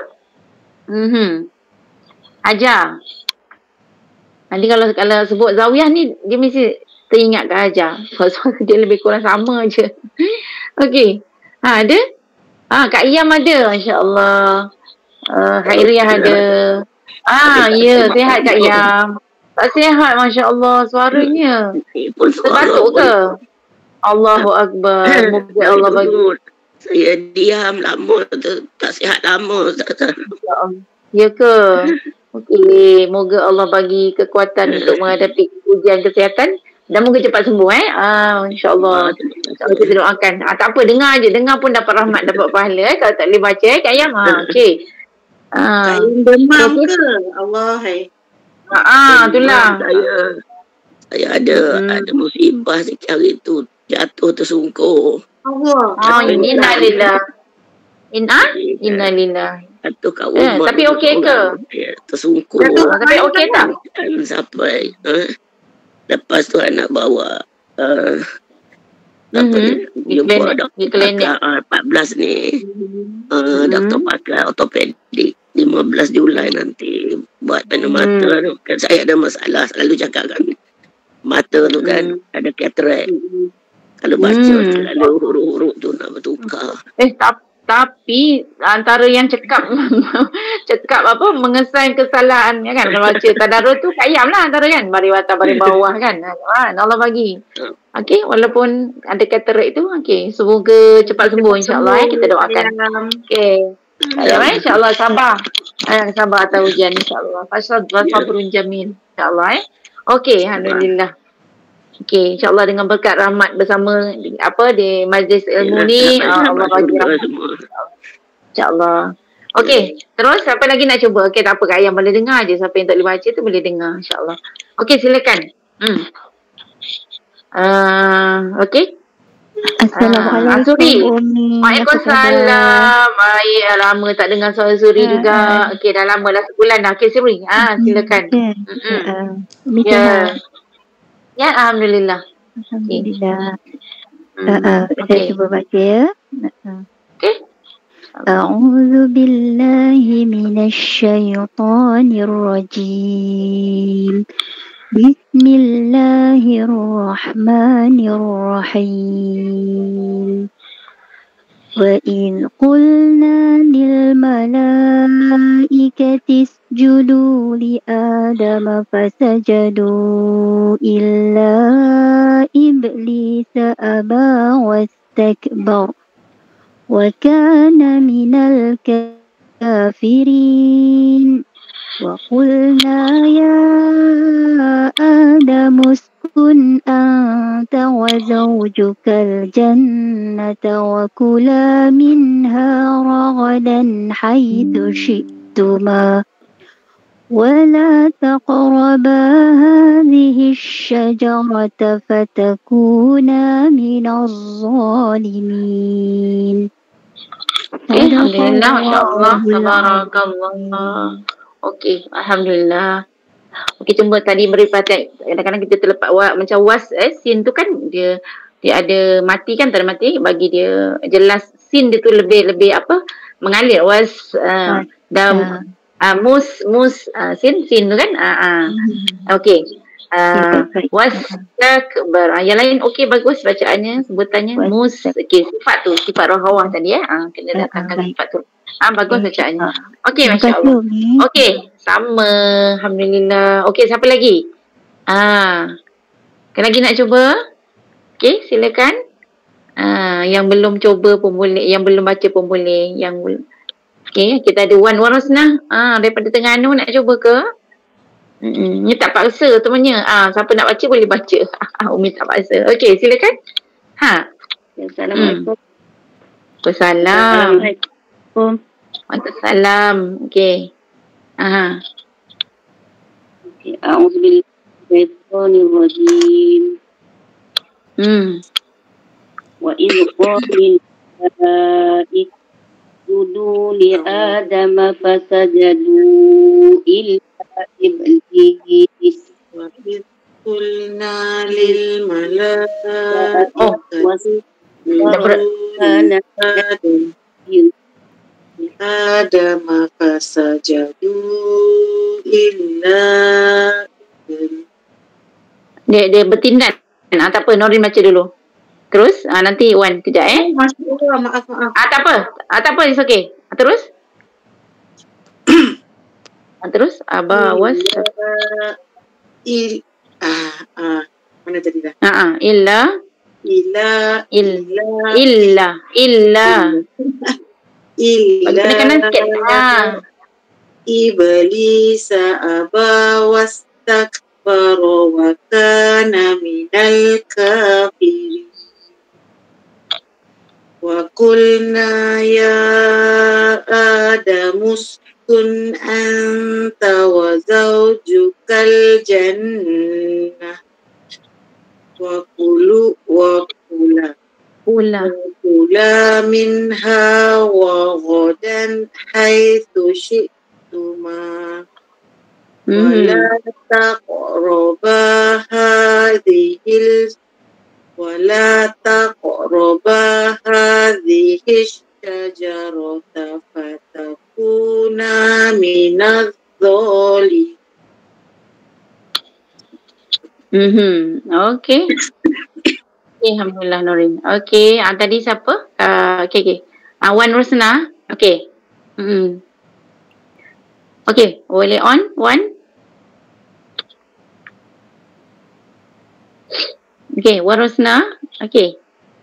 Ajar. Nanti kalau sebut Zawiyah ni dia mesti teringat kat Hajar. Suara dia lebih kurang sama je. Okey. Ada? Kak Iyam ada, masya-Allah. Khairiyah ada. Ya, sihat Kak Iyam. Tak sihat, masya-Allah suaranya. Terbatuk ke? Allahu Akbar. Moga Allah bagi. Saya diam lama tu, tak sihat lama. Ya ke? Okey, moga Allah bagi kekuatan untuk menghadapi ujian kesihatan dan moga cepat sembuh insya-Allah. Kita doakan. Tak apa, dengar je. Dengar pun dapat rahmat, dapat pahala kalau tak boleh baca Kak Ayam. Okey. Kain demam ke? Allah itulah. Saya ada musibah hari tu, jatuh tersungkur. Allah. Innalillah. Innalillah. Jatuh kat rumah. Tapi okey ke? Tersungkur. Tapi okey tak? Sampai lepas tu anak bawa jumpa doktor 14 ni. Doktor pakai ortopedik 15 Julai nanti buat mata tu. Kan saya ada masalah, selalu cakap kan mata tu kan ada katarak. Kalau baca selalu huruf-huruf tu nak bertukar. Tapi antara yang cekap mengesan kesalahan kan, kalau baca tadarus tu Ayam lah antara kan, bari atas bari bawah kan. Allah bagi. Okey, walaupun ada katarak itu, okey, semoga cepat sembuh insya-Allah kita doakan. Okey. Ayam insya-Allah sabar. Sabar atas ujian insya-Allah. Sabrun jamil insya-Allah Okey, alhamdulillah. Okey, insya-Allah dengan berkat rahmat bersama di majlis ilmu ni, Allah bagi rahmat. Insya-Allah. Okey, terus siapa lagi nak cuba? Okey, tak apa Kak Ayam boleh dengar je, siapa yang tak boleh baca tu boleh dengar insya-Allah. Okey, silakan. Okey. Assalamualaikum. Waalaikumsalam. Lama tak dengar suara Suri juga. Okey, dah lama dah sebulan dah. Okey, Suri. Silakan. Ya, alhamdulillah. Alhamdulillah. Saya cuba baca ya. Okey. A'udzu billahi minasyaitonir rajim. Bismillahirrahmanirrahim. وَإِذْ قُلْنَا لِلْمَلَائِكَةِ اسْجُدُوا لِآدَمَ فَسَجَدُوا إِلَّا إِبْلِيسَ أَبَى وَاسْتَكْبَرَ وَكَانَ مِنَ الْكَافِرِينَ وَقُلْنَا يَا آدَمُ اسْكُنْ أَنْتَ وَزَوْجُكَ الْجَنَّةَ وَكُلَا مِنْهَا رَغَدًا حَيْثُ شِئْتُمَا وَلَا تَقْرَبَا هَذِهِ الشَّجَرَةَ فَتَكُونَا مِنَ الظَّالِمِينَ. Alhamdulillah, masya-Allah, tabarakallah. Okey, alhamdulillah. Okey, cuma tadi beri perhatian, kadang-kadang kita terlepas macam was sin tu kan dia dia ada mati kan, tak ada mati, bagi dia jelas sin dia tu lebih apa mengalir. Was dan sin tu kan. Okey. Wastakbar. Yang lain okey, bagus bacaannya, sebutannya okey, sifat rohawah tadi kena datangkan sifat tu. Bagus bacaannya. Okey, masya-Allah. Okey, sama, alhamdulillah. Okey, siapa lagi? Kan lagi nak cuba? Okey, silakan. Yang belum cuba pun boleh, yang belum baca pun boleh, yang okey, kita ada Wan Warosna daripada Terengganu, nak cuba ke? Ni tak paksa temannya. Siapa nak baca boleh baca. Umi tak paksa. Okey, silakan. Assalamualaikum. Assalamualaikum. Waalaikumsalam. Okey. Okey, a'udzubillahi minasyaitonir rajim. Wa idh qala isjudu li adama fasajadu illa iblis. Wa idh qulna lil malaikati Adama fasajadu illa dia bertindak. Tak apa, Norin baca dulu. Terus nanti Wan kejap maaf. Tak apa, it's okay. Terus terus Abah was mana tadi dah? Illa kanan sikit. Iblis aba wastakbara wa kana minal kafirin. Wa qulna ya Adamu uskun anta wa zawjukal jannah wa kula minha wa ghadan haitsu syi'tuma wa la taqraba hadhihi syajarata fatakuna minadh dhalimin. Okey. Alhamdulillah Norin. Okey, tadi siapa? Okey. Wan Rosna. Okey. Okey, boleh on Wan? Okey, Wan Rosna. Okey.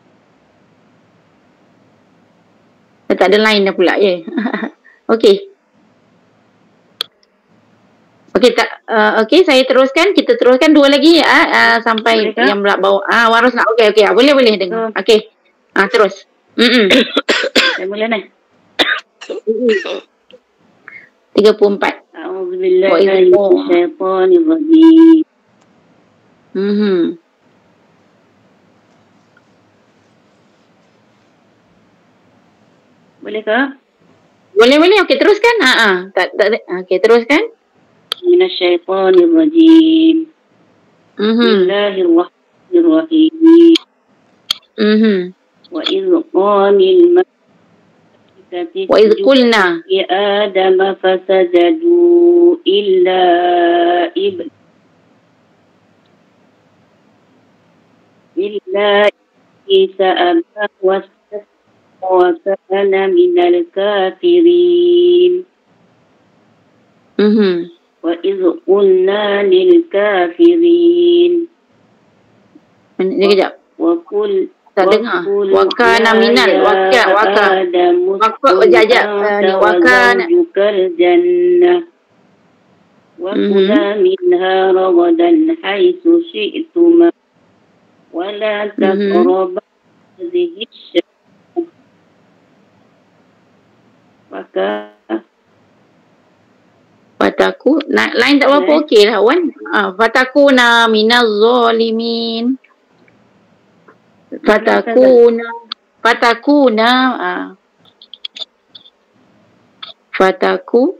Tak ada line dah pula ya. Okey. Okey, saya teruskan. Kita teruskan dua lagi sampai yang bawah. Waros nak. Okey. Boleh dengar. Okey. Terus. Saya mula ni. 34. A'udzubillahi minasyaitonir rajim. Boleh ke? Boleh. Okey, teruskan. Okey, teruskan. Minasyaitonir rajim. Bismillahirrahmanirrahim. Wa idh qulna ya Adama fasajadu illa iblis aba wa kana minal kafirin. Wa idh qulna lil kafirin. Sekejap. Tak dengar. Wakana minal. Waka. Wakana. Jannah. Wa kula minha ragadan haitsu syi'tuma. Wa la taqrabu hadhihi syajarah. Maka Fataku, lain tak apa-apa okey lah Wan. Fatakuna minaz zalimin. Fatakuna. Fataku.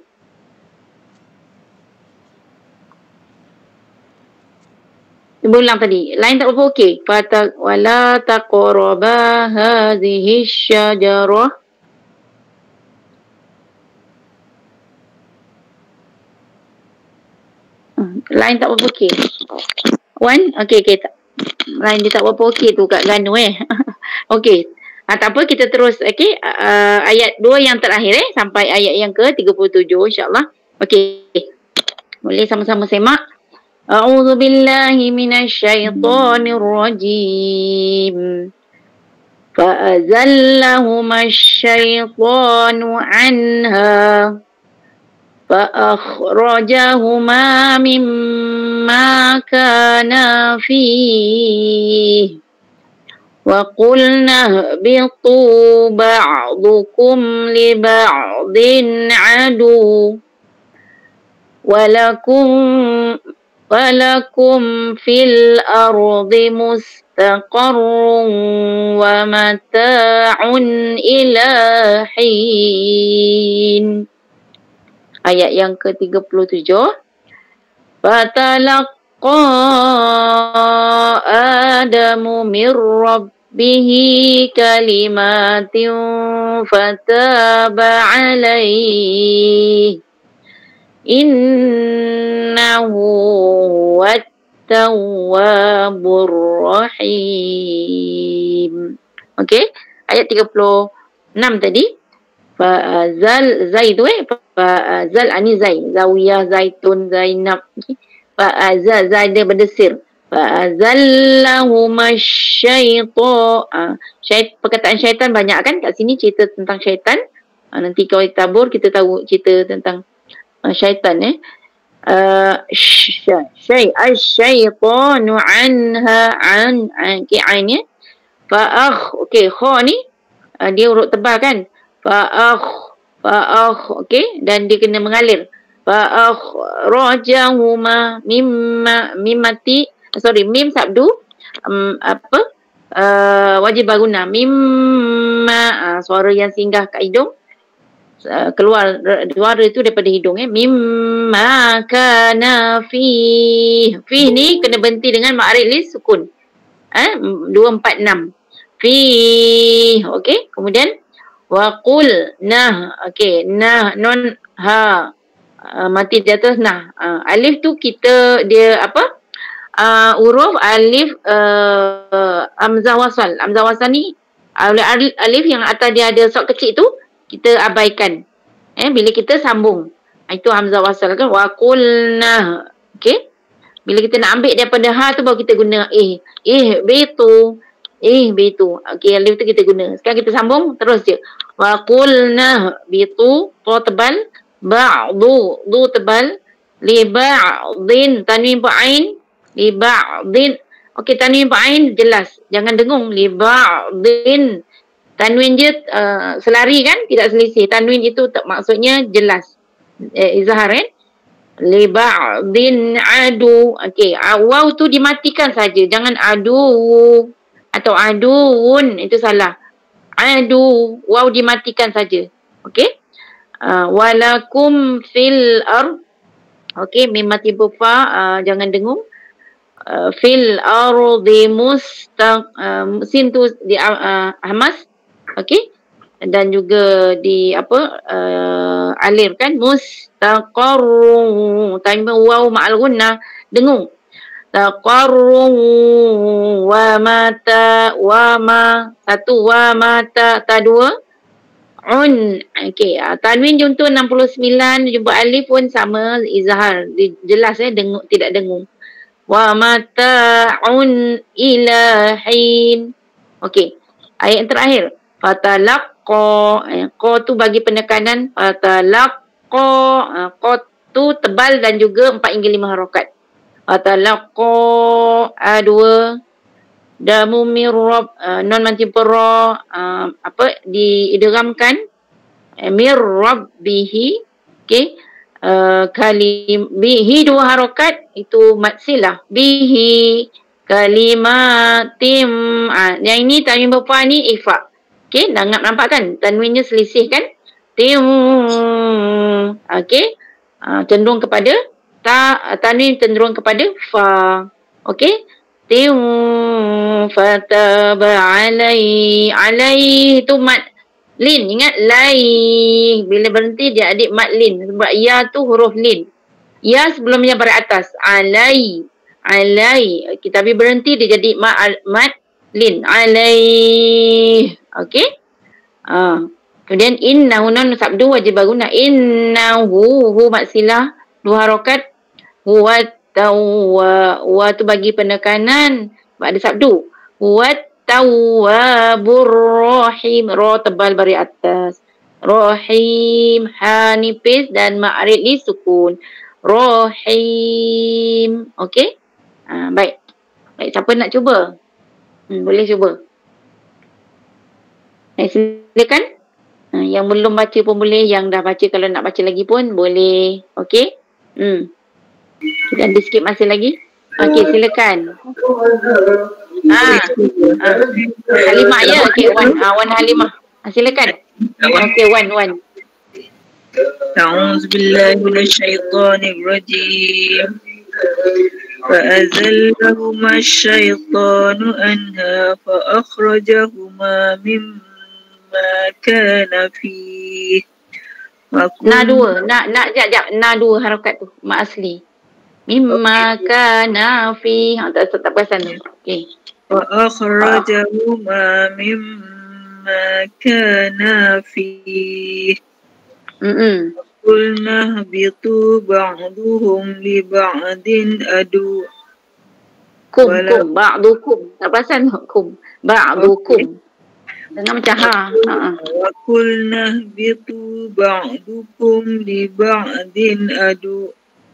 Cuba ulang tadi. Lain tak apa okey. Wala taqraba hadhihi syajarah. Lain tak apa okey. Wan, okey tak. Lain dia tak apa okey tu kat Ganu okey. Tak apa kita terus okey. Ayat 2 yang terakhir sampai ayat yang ke-37 insya-Allah. Okey. Boleh sama-sama semak. A'udzu billahi minasyaitonir rajim. فأزلهما الشيطان عنها فأخرجهما مما كانا فيه وقلنا اهبطوا بعضكم لبعض عدو ولكم في الأرض مستقر ومتاع إلى حين. Ayat yang ke-37. Fatalaqa Adamu min rabbihi kalimatin fataba alaihi innahu huwat tawwabur rahim. Okey, ayat 36 tadi. Fa'azal Zaid fa'azal ani Zaid Zawiyah Zaitun Zainab. Fa'azal Zaid dia berdesir. Fa'azallahuma syaitan. Perkataan syaitan banyak kan kat sini cerita tentang syaitan. Nanti kalau tabur kita tahu cerita tentang syaitan syaitanu anha an ki'ain okey kha ni dia huruf tebal kan okey dan dia kena mengalir rajahuma mim sabdu wajib baguna suara yang singgah kat hidung keluar suara itu daripada hidung mimma kana fi ni kena berhenti dengan ma'rif lis sukun 246 fi okey kemudian waqul nah okey nah non ha mati di atas nah alif tu kita dia apa huruf alif hamzah wasal ni alif yang atas dia ada sok kecil tu kita abaikan bila kita sambung itu hamzah wasal kan waqulna okey bila kita nak ambil daripada ha tu baru kita guna bitu okey alif tu kita guna sekarang kita sambung terus je waqulna bitu ta tebal ba'du du tebal li ba'din tanwin ba'ain li ba'din okey tanwin ba'ain jelas jangan dengung li ba'din tanwin je selari kan tidak selisih tanwin itu maksudnya jelas izhar kan li ba'din adu okey waw tu dimatikan saja jangan adu atau aduun itu salah adu waw dimatikan saja okey walakum fil ard okey mim mati fa jangan dengung fil ardi sin tu di hamas okey dan juga di alirkan mustaqarrun tanwin waw ma'al gunnah dengung taqarrun wa mata satu wa mata ta dua un okey tanwin juntuh 69 jumpa alif pun sama izhar jelas dengung tidak dengung wa mata'un ila hin okey ayat yang terakhir fatalaqqa qa tu bagi penekanan fatalaqqa qa tu tebal dan juga 4 hingga 5 harakat fatalaqqa dua damu mirrab non manti ra diidghamkan mirrabbihi okey kalim bihi 2 harakat itu matsilah bihi kalimatim yang ini tanwin berpa ni ifa okey nampak kan tanwinnya selisih kan tim okey cenderung kepada tanwin cenderung kepada fa okey fataba alaihi tu mat lin. Ingat lai. Bila berhenti dia adik mat lin. Sebab ya tu huruf lin. Ya sebelumnya baris atas. Alai. Okay, tapi berhenti dia jadi mat lin. Alai. Okey. Kemudian innahu nun sabdu wajib guna. Innahu hu mat silah 2 harakat. Huwa wa tu bagi penekanan. Sebab ada sabdu. Huwa tawwabur rahim. Ra tebal baris atas. Rahim. Ha nipis dan ma'rid li sukun. Rahim. Okey. Baik. Siapa nak cuba? Boleh cuba. Silakan. Yang belum baca pun boleh. Yang dah baca kalau nak baca lagi pun boleh. Okey. Kita ada sikit masa lagi. Okey, silakan. Halimah ya. Okey, Wan Halimah. Silakan. Okey, Wan. أعوذ بالله من الشيطان الرجيم فأزلهما الشيطان عنها فأخرجهما مما كان فيه Na dua harakat tu mak asli. Mimma kana fi. Tak perasan tu. Okey. فأخرجهما مما كان فيه قلنا اهبطوا بعضهم لبعض عدو kum ba'dukum. Tak perasan kum. Ba'dukum. Dengar macam wa qulna ihbitu ba'dukum li ba'din adu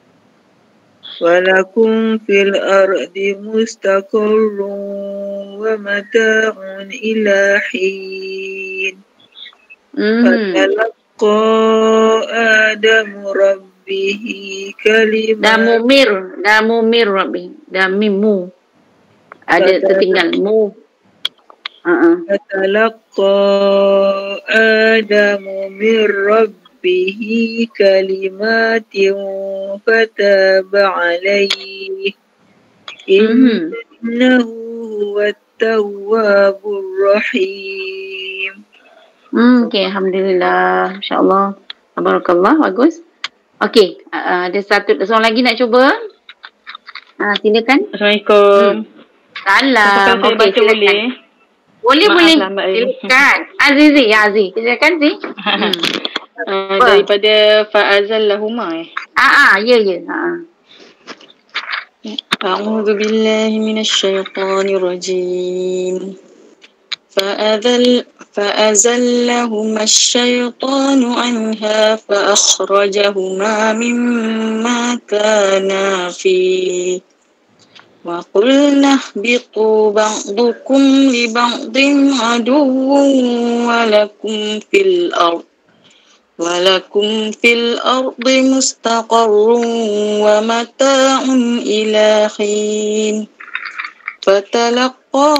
walakum fil ardi mustaqarrun wa mata'un ila hin fatalaqa adamu rabbihi kalimat damumir rabbi damimu ada tertinggal mu. فتلقى آدم من ربه كلمات فتاب عليه إنه هو التواب الرحيم. Okay, alhamdulillah, masya-Allah, tabarakallah, bagus. Okay, ada satu soalan lagi nak cuba. Silakan. Assalamualaikum. Salam. Okey, silakan. Boleh. Silakan. Azizi, silakan Zi. Daripada fa'azallahuma ya. A'udzu billahi minasyaitonir rajim. فأزلهما الشيطان عنها فأخرجهما مما كانا فيه وقلنا اهبطوا بعضكم لبعض عدو ولكم في الأرض مستقر ومتاع إلى حين فتلقى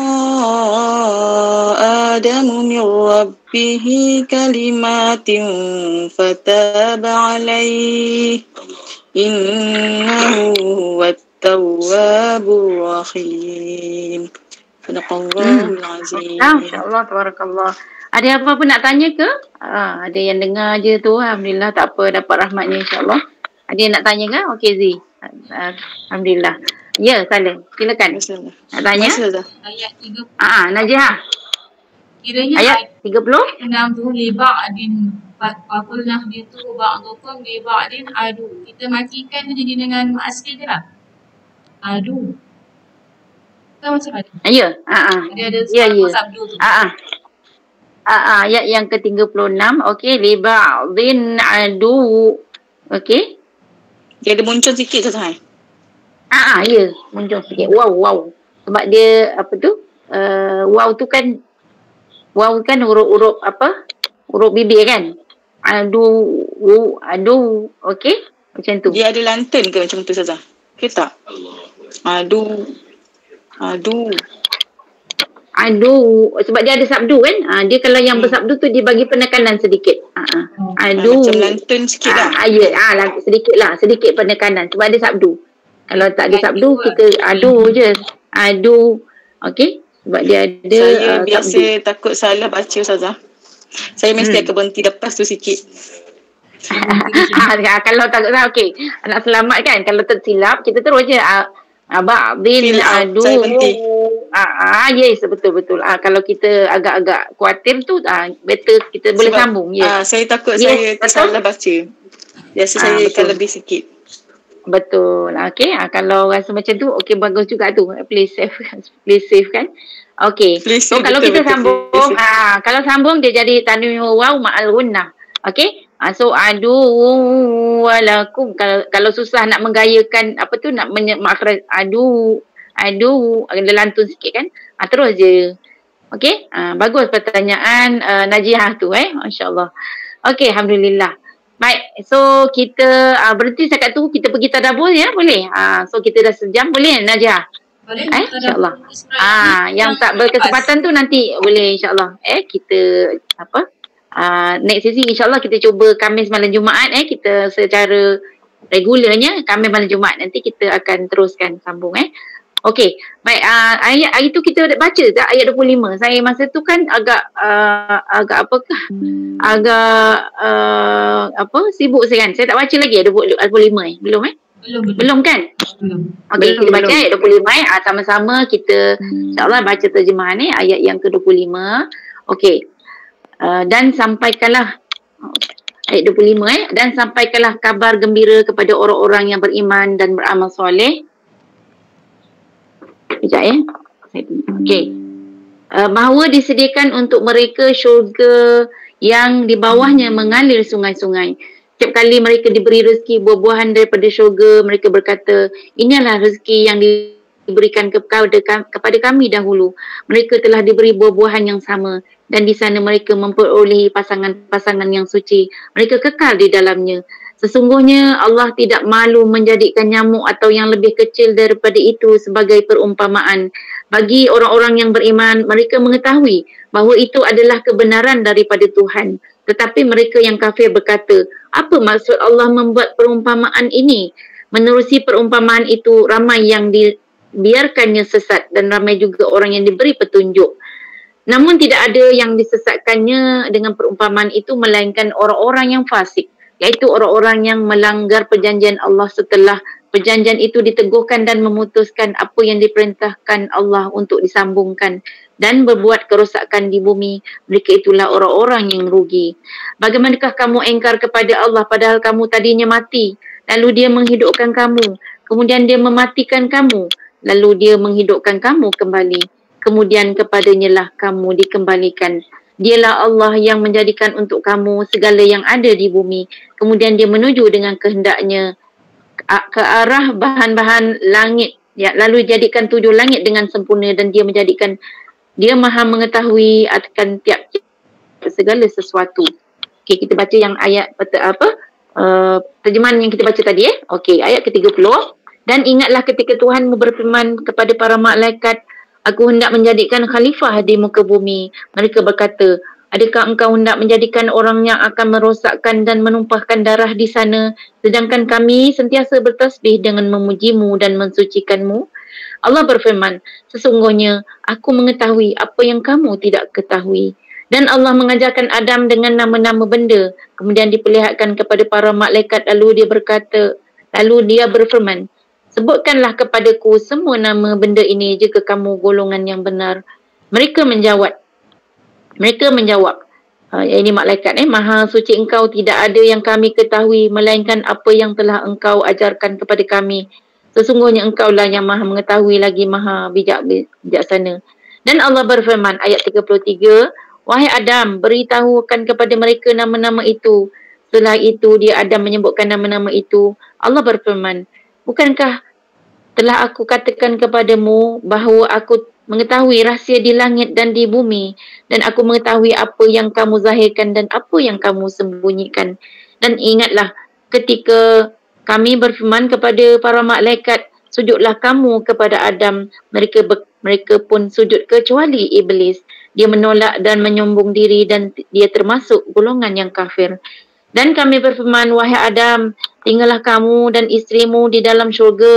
آدم من ربه كلمات فتاب عليه إنه هو التواب الرحيم. Sadaqallahul azim. Masya-Allah, tabarakallah. Ada apa-apa nak tanya ke? Ada yang dengar je tu. Alhamdulillah, tak apa, dapat rahmatnya insya-Allah. Ada yang nak tanya ke? Okey Zi. Alhamdulillah. Ya, Salim. Silakan. Nak tanya? Ayat 30. Najihah. Kiranya ayat 30. 60 liba'din fakulnah bitu ba'dukum liba'din adu. Kita matikan jadi dengan asli je lah. Adu. Kan macam ada? Ya. Dia ada sabdu tu. Ayat yang ke-36. Okey, liba'din adu. Okey. Dia ada muncul sikit Ustaz. Ya, muncul sikit. Wow. Sebab dia apa tu? Wow tu kan huruf apa? Huruf bibir kan? Adu. Okey? Macam tu. Dia ada lantern ke macam tu Ustaz? Ke tak? Adu. Sebab dia ada sabdu kan? Dia kalau yang bersabdu tu dia bagi penekanan sedikit. Adu. Macam lantern sikit lah. Sedikit penekanan sebab ada sabdu. Kalau tak ada sabdu kita adu je. adu. Okey, sebab dia ada Saya biasa takut salah baca Ustazah. Saya mesti akan berhenti lepas tu sikit. Kalau takut salah, okey. Nak selamat kan, kalau tersilap kita terus je ba'dil adu. Saya berhenti. Yes, betul. Kalau kita agak-agak khawatir tu better kita boleh sambung. Yes. Saya takut saya tersalah baca. Biasa saya akan lebih sikit. Betul. Okey, kalau rasa macam tu okey, bagus juga tu. Play safe kan. Okey. So kalau kita sambung, kalau sambung dia jadi tanwin waw ma'al gunnah. Okey. So adu walakum, kalau susah nak menggayakan apa tu, nak makhraj adu ada lantun sikit kan. Terus je. Okey. Bagus pertanyaan Najiah tu masya-Allah. Okey, alhamdulillah. Baik, so kita berhenti setakat tu, kita pergi tadabbur ya, boleh? So kita dah sejam, boleh Najiah? Boleh. InsyaAllah. Yang tak berkesempatan tu nanti boleh insyaAllah. Kita next sesi insyaAllah kita cuba Khamis malam Jumaat kita secara regularnya Khamis malam Jumaat nanti kita akan teruskan sambung Okey, baik, ayat itu kita baca tak ayat 25. Saya masa tu kan agak sibuk saya kan. Saya tak baca lagi ayat 25 Belum kan? Okey, kita baca ayat 25 sama-sama kita insya-Allah baca terjemahan ayat yang ke-25. Okey. Dan sampaikanlah ayat 25 dan sampaikanlah kabar gembira kepada orang-orang yang beriman dan beramal soleh. Sekejap Okey. Bahawa disediakan untuk mereka syurga yang di bawahnya mengalir sungai-sungai. Setiap kali mereka diberi rezeki buah-buahan daripada syurga, mereka berkata, inilah rezeki yang diberikan kepada kami dahulu. Mereka telah diberi buah-buahan yang sama dan di sana mereka memperolehi pasangan-pasangan yang suci. Mereka kekal di dalamnya. Sesungguhnya Allah tidak malu menjadikan nyamuk atau yang lebih kecil daripada itu sebagai perumpamaan. Bagi orang-orang yang beriman, mereka mengetahui bahawa itu adalah kebenaran daripada Tuhan. Tetapi mereka yang kafir berkata, apa maksud Allah membuat perumpamaan ini? Menerusi perumpamaan itu, ramai yang dibiarkannya sesat dan ramai juga orang yang diberi petunjuk. Namun tidak ada yang disesatkannya dengan perumpamaan itu melainkan orang-orang yang fasik, iaitu orang-orang yang melanggar perjanjian Allah setelah perjanjian itu diteguhkan dan memutuskan apa yang diperintahkan Allah untuk disambungkan dan berbuat kerosakan di bumi. Mereka itulah orang-orang yang rugi. Bagaimanakah kamu engkar kepada Allah padahal kamu tadinya mati, lalu dia menghidupkan kamu, kemudian dia mematikan kamu, lalu dia menghidupkan kamu kembali, kemudian kepadanya lah kamu dikembalikan. Dialah Allah yang menjadikan untuk kamu segala yang ada di bumi. Kemudian dia menuju dengan kehendaknya ke arah bahan-bahan langit. Lalu jadikan 7 langit dengan sempurna dan dia maha mengetahui akan tiap-tiap segala sesuatu. Okey, kita baca yang ayat terjemahan yang kita baca tadi Okey, ayat ke-30. Dan ingatlah ketika Tuhanmu berfirman kepada para malaikat, aku hendak menjadikan khalifah di muka bumi. Mereka berkata, adakah engkau hendak menjadikan orang yang akan merosakkan dan menumpahkan darah di sana, sedangkan kami sentiasa bertasbih dengan memujimu dan mensucikanmu? Allah berfirman, sesungguhnya aku mengetahui apa yang kamu tidak ketahui. Dan Allah mengajarkan Adam dengan nama-nama benda, kemudian diperlihatkan kepada para malaikat, lalu dia berfirman, sebutkanlah kepadaku semua nama benda ini jika kamu golongan yang benar. Mereka menjawab, ini malaikat maha suci engkau, tidak ada yang kami ketahui melainkan apa yang telah engkau ajarkan kepada kami. Sesungguhnya engkaulah yang maha mengetahui lagi maha bijaksana. Dan Allah berfirman ayat 33, wahai Adam, beritahukan kepada mereka nama-nama itu. Setelah itu dia Adam menyebutkan nama-nama itu. Allah berfirman, bukankah telah aku katakan kepadamu bahawa aku mengetahui rahsia di langit dan di bumi, dan aku mengetahui apa yang kamu zahirkan dan apa yang kamu sembunyikan. Dan ingatlah ketika kami berfirman kepada para malaikat, sujudlah kamu kepada Adam. Mereka pun sujud kecuali iblis. Dia menolak dan menyombong diri dan dia termasuk golongan yang kafir. Dan kami berfirman, wahai Adam, tinggallah kamu dan isterimu di dalam syurga.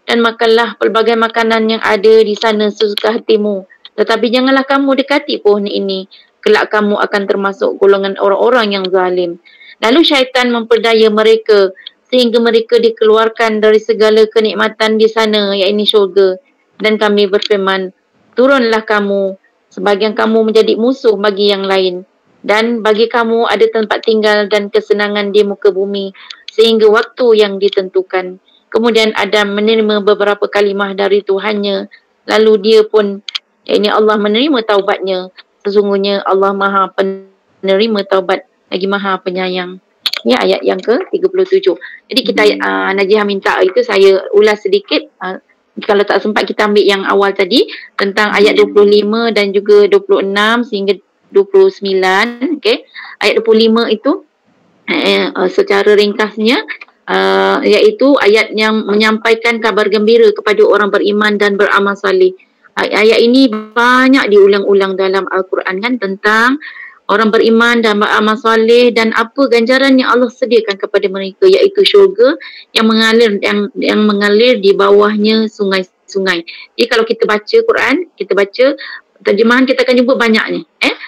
dan makanlah pelbagai makanan yang ada di sana sesuka hatimu. Tetapi janganlah kamu dekati pohon ini, kelak kamu akan termasuk golongan orang-orang yang zalim. Lalu syaitan memperdaya mereka sehingga mereka dikeluarkan dari segala kenikmatan di sana, iaitu syurga. Dan kami berfirman, turunlah kamu, sebagian kamu menjadi musuh bagi yang lain. Dan bagi kamu ada tempat tinggal dan kesenangan di muka bumi sehingga waktu yang ditentukan. Kemudian Adam menerima beberapa kalimah dari Tuhannya. Lalu dia pun, iaitu Allah menerima taubatnya. Sesungguhnya Allah Maha penerima taubat lagi Maha penyayang. Ini ayat yang ke-37. Jadi kita Najiha minta itu saya ulas sedikit. Kalau tak sempat kita ambil yang awal tadi tentang ayat 25 dan juga 26 sehingga 29. Okay. Ayat 25 itu secara ringkasnya iaitu ayat yang menyampaikan kabar gembira kepada orang beriman dan beramal saleh. Ayat ini banyak diulang-ulang dalam Al-Quran kan, tentang orang beriman dan beramal saleh dan apa ganjaran yang Allah sediakan kepada mereka, iaitu syurga yang mengalir di bawahnya sungai-sungai. Jadi kalau kita baca Quran, kita baca terjemahan, kita akan jumpa banyak ni.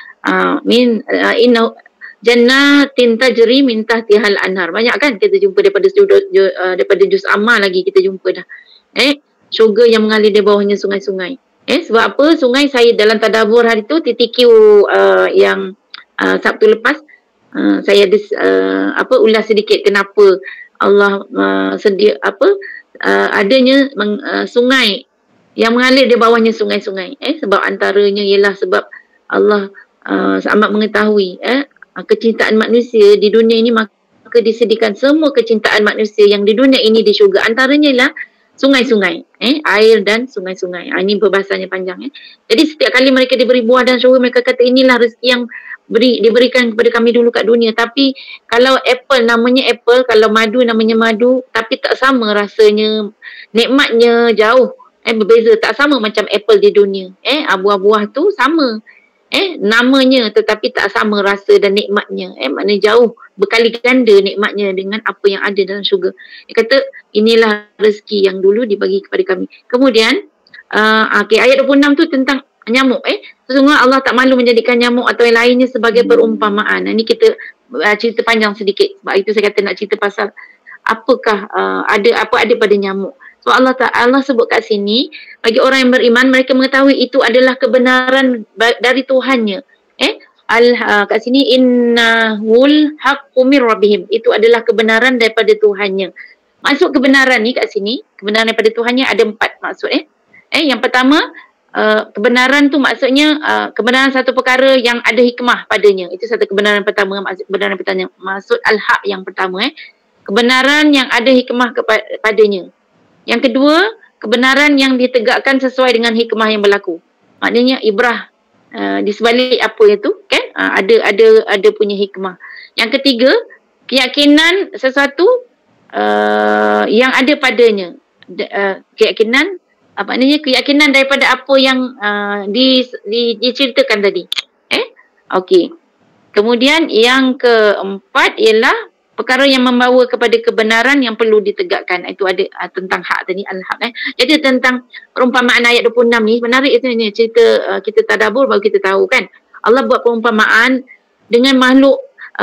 Inna jannatin tajri min tahtihal anhar. Banyak kan kita jumpa daripada juz amma lagi kita jumpa dah. Syurga yang mengalir di bawahnya sungai-sungai. Sebab apa? Sungai saya dalam tadabbur hari tu TTQ yang Sabtu lepas saya ada ulas sedikit kenapa Allah adanya sungai yang mengalir di bawahnya sungai-sungai. Sebab antaranya ialah sebab Allah amat mengetahui kecintaan manusia di dunia ini, maka disediakan semua kecintaan manusia yang di dunia ini di syurga. Antaranya ialah sungai-sungai, air dan sungai-sungai. Ini perbahasannya panjang. Jadi setiap kali mereka diberi buah dan syurga, mereka kata inilah rezeki yang diberikan kepada kami dulu kat dunia. Tapi kalau apple namanya apple, kalau madu namanya madu, tapi tak sama rasanya, nikmatnya jauh. Berbeza, tak sama macam apple di dunia. Buah-buah tu sama. Namanya tetapi tak sama rasa dan nikmatnya. Maknanya jauh berkali ganda nikmatnya dengan apa yang ada dalam syurga. Dia kata inilah rezeki yang dulu dibagi kepada kami. Kemudian ayat 26 tu tentang nyamuk. Sesungguhnya Allah tak malu menjadikan nyamuk atau yang lainnya sebagai perumpamaan. Ini kita cerita panjang sedikit. Sebab itu saya kata nak cerita pasal apakah ada pada nyamuk. So Allah sebut kat sini, bagi orang yang beriman, mereka mengetahui itu adalah kebenaran dari Tuhannya. Kat sini innahul haqqu mir rabbihim, itu adalah kebenaran daripada Tuhannya. Maksud kebenaran ni kat sini, kebenaran daripada Tuhannya ada 4 maksud. Yang pertama, kebenaran tu maksudnya kebenaran satu perkara yang ada hikmah padanya. Itu satu kebenaran pertama, kebenaran pertama. Maksud al-haq yang pertama, kebenaran yang ada hikmah padanya. Yang kedua, kebenaran yang ditegakkan sesuai dengan hikmah yang berlaku. Maknanya ibrah di sebalik apa itu kan, ada punya hikmah. Yang ketiga, keyakinan sesuatu yang ada padanya. Keyakinan maknanya keyakinan daripada apa yang diceritakan tadi. Okey. Kemudian yang keempat ialah perkara yang membawa kepada kebenaran yang perlu ditegakkan. Itu ada tentang hak tadi, al-haq. Jadi tentang perumpamaan ayat 26 ni, menarik itu ni, cerita kita tadabbur baru kita tahu kan. Allah buat perumpamaan dengan makhluk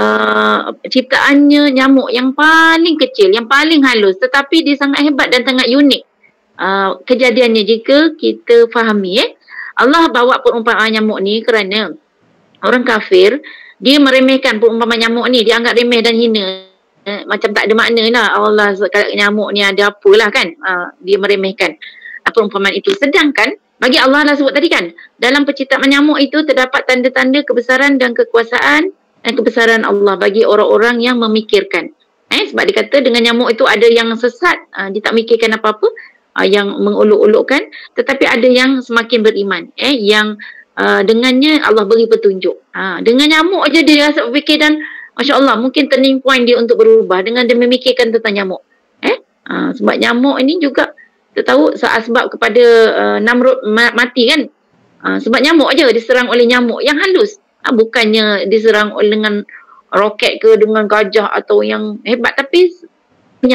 ciptaannya nyamuk yang paling kecil, yang paling halus, tetapi dia sangat hebat dan sangat unik. Kejadiannya jika kita fahami. Allah bawa perumpamaan nyamuk ni kerana orang kafir dia meremehkan perumpamaan nyamuk ni, dia anggap remeh dan hina. Macam tak ada makna lah. Allah kalau nyamuk ni ada apalah kan. Dia meremehkan perumpamaan itu. Sedangkan bagi Allah lah sebut tadi kan, dalam penciptaan nyamuk itu terdapat tanda-tanda kebesaran dan kekuasaan dan kebesaran Allah bagi orang-orang yang memikirkan. Sebab dia kata dengan nyamuk itu ada yang sesat, dia tak mikirkan apa-apa, yang mengolok-olokkan, tetapi ada yang semakin beriman, yang dengannya Allah beri petunjuk. Dengan nyamuk aja dia rasa berfikir dan Masya Allah mungkin turning point dia untuk berubah dengan dia memikirkan tentang nyamuk. Sebab nyamuk ini juga kita tahu sebab kepada Namrud mati kan. Sebab nyamuk aja diserang oleh nyamuk yang halus. Bukannya diserang dengan roket ke dengan gajah atau yang hebat, tapi nyamuk.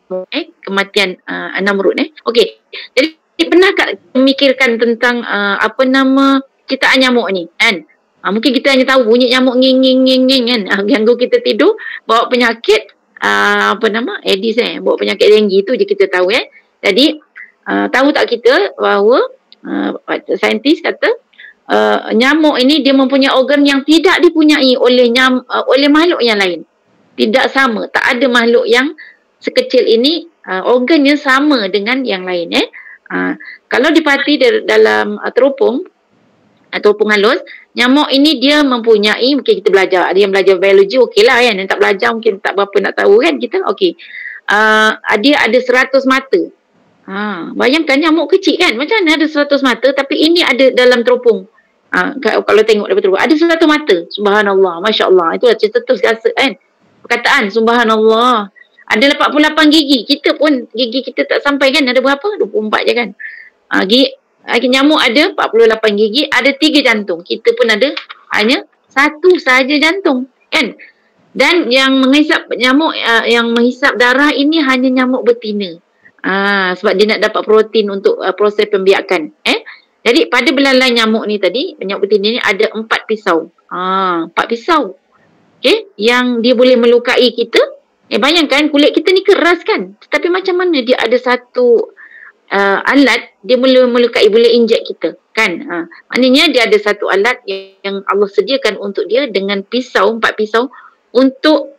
kematian Namrud. Okey. Jadi pernah tak memikirkan tentang apa nama ciptaan nyamuk ni kan? Mungkin kita hanya tahu bunyi nyamuk nging kan, ganggu kita tidur, bawa penyakit apa nama Aedes bawa penyakit denggi tu je kita tahu Jadi tahu tak kita bahawa saintis kata nyamuk ini dia mempunyai organ yang tidak dipunyai oleh makhluk yang lain. Tidak sama, tak ada makhluk yang sekecil ini organnya sama dengan yang lain. Kalau diperhati dalam teropong halus, nyamuk ini dia mempunyai, mungkin kita belajar, ada yang belajar biologi okeylah kan, yang tak belajar mungkin tak berapa nak tahu kan kita. Okey. Dia ada 100 mata. Bayangkan nyamuk kecil kan, macam mana ada 100 mata, tapi ini ada dalam teropong. Kalau tengok daripada teropong ada 100 mata. Subhanallah, masya-Allah. Itulah cerita tu biasa kan. Perkataan subhanallah. Ada 48 gigi. Kita pun gigi kita tak sampai kan, ada berapa? 24 je kan. Nyamuk ada 48 gigi, ada 3 jantung. Kita pun ada hanya 1 saja jantung kan. Dan yang menghisap nyamuk yang menghisap darah ini hanya nyamuk betina. Sebab dia nak dapat protein untuk proses pembiakan. Jadi pada belalai nyamuk ni tadi, nyamuk betina ni ada 4 pisau. 4 pisau. Okey, yang dia boleh melukai kita. Bayangkan kulit kita ni keras kan. Tetapi macam mana dia ada satu alat, dia boleh melukai, boleh injek kita kan. Maknanya dia ada satu alat yang Allah sediakan untuk dia dengan pisau, 4 pisau untuk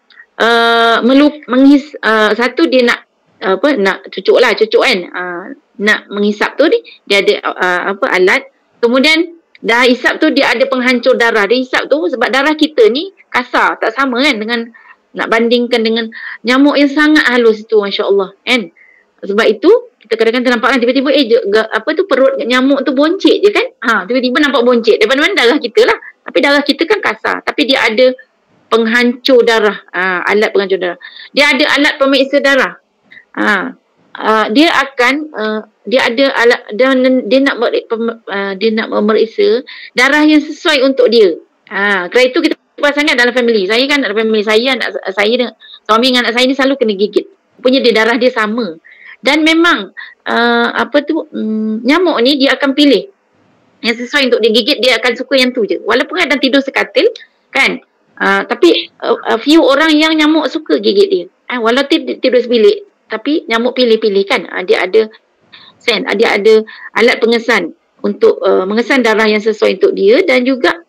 satu dia nak cucuk kan, nak menghisap tu dia ada alat. Kemudian dah hisap tu dia ada penghancur darah. Dia hisap tu sebab darah kita ni kasar, tak sama kan dengan nak bandingkan dengan nyamuk yang sangat halus tu, masya-Allah kan. Sebab itu kita kadang-kadang nampak kan tiba-tiba perut nyamuk tu boncit je kan. Tiba-tiba nampak boncit daripada mana darah kita lah. Tapi darah kita kan kasar, tapi dia ada penghancur darah, alat penghancur darah. Dia ada alat pemeriksa darah. Dia akan dia ada alat, dia nak memeriksa darah yang sesuai untuk dia. Kerana itu kita pasangkan dalam family. Saya kan dalam family saya, suami dengan anak saya ni selalu kena gigit. Punya dia darah dia sama. Dan memang nyamuk ni dia akan pilih yang sesuai untuk dia gigit, dia akan suka yang tu je. Walaupun kadang tidur sekatil kan. Tapi few orang yang nyamuk suka gigit dia. Walaupun tidur sebilik, tapi nyamuk pilih-pilih kan. Dia ada alat pengesan untuk mengesan darah yang sesuai untuk dia. Dan juga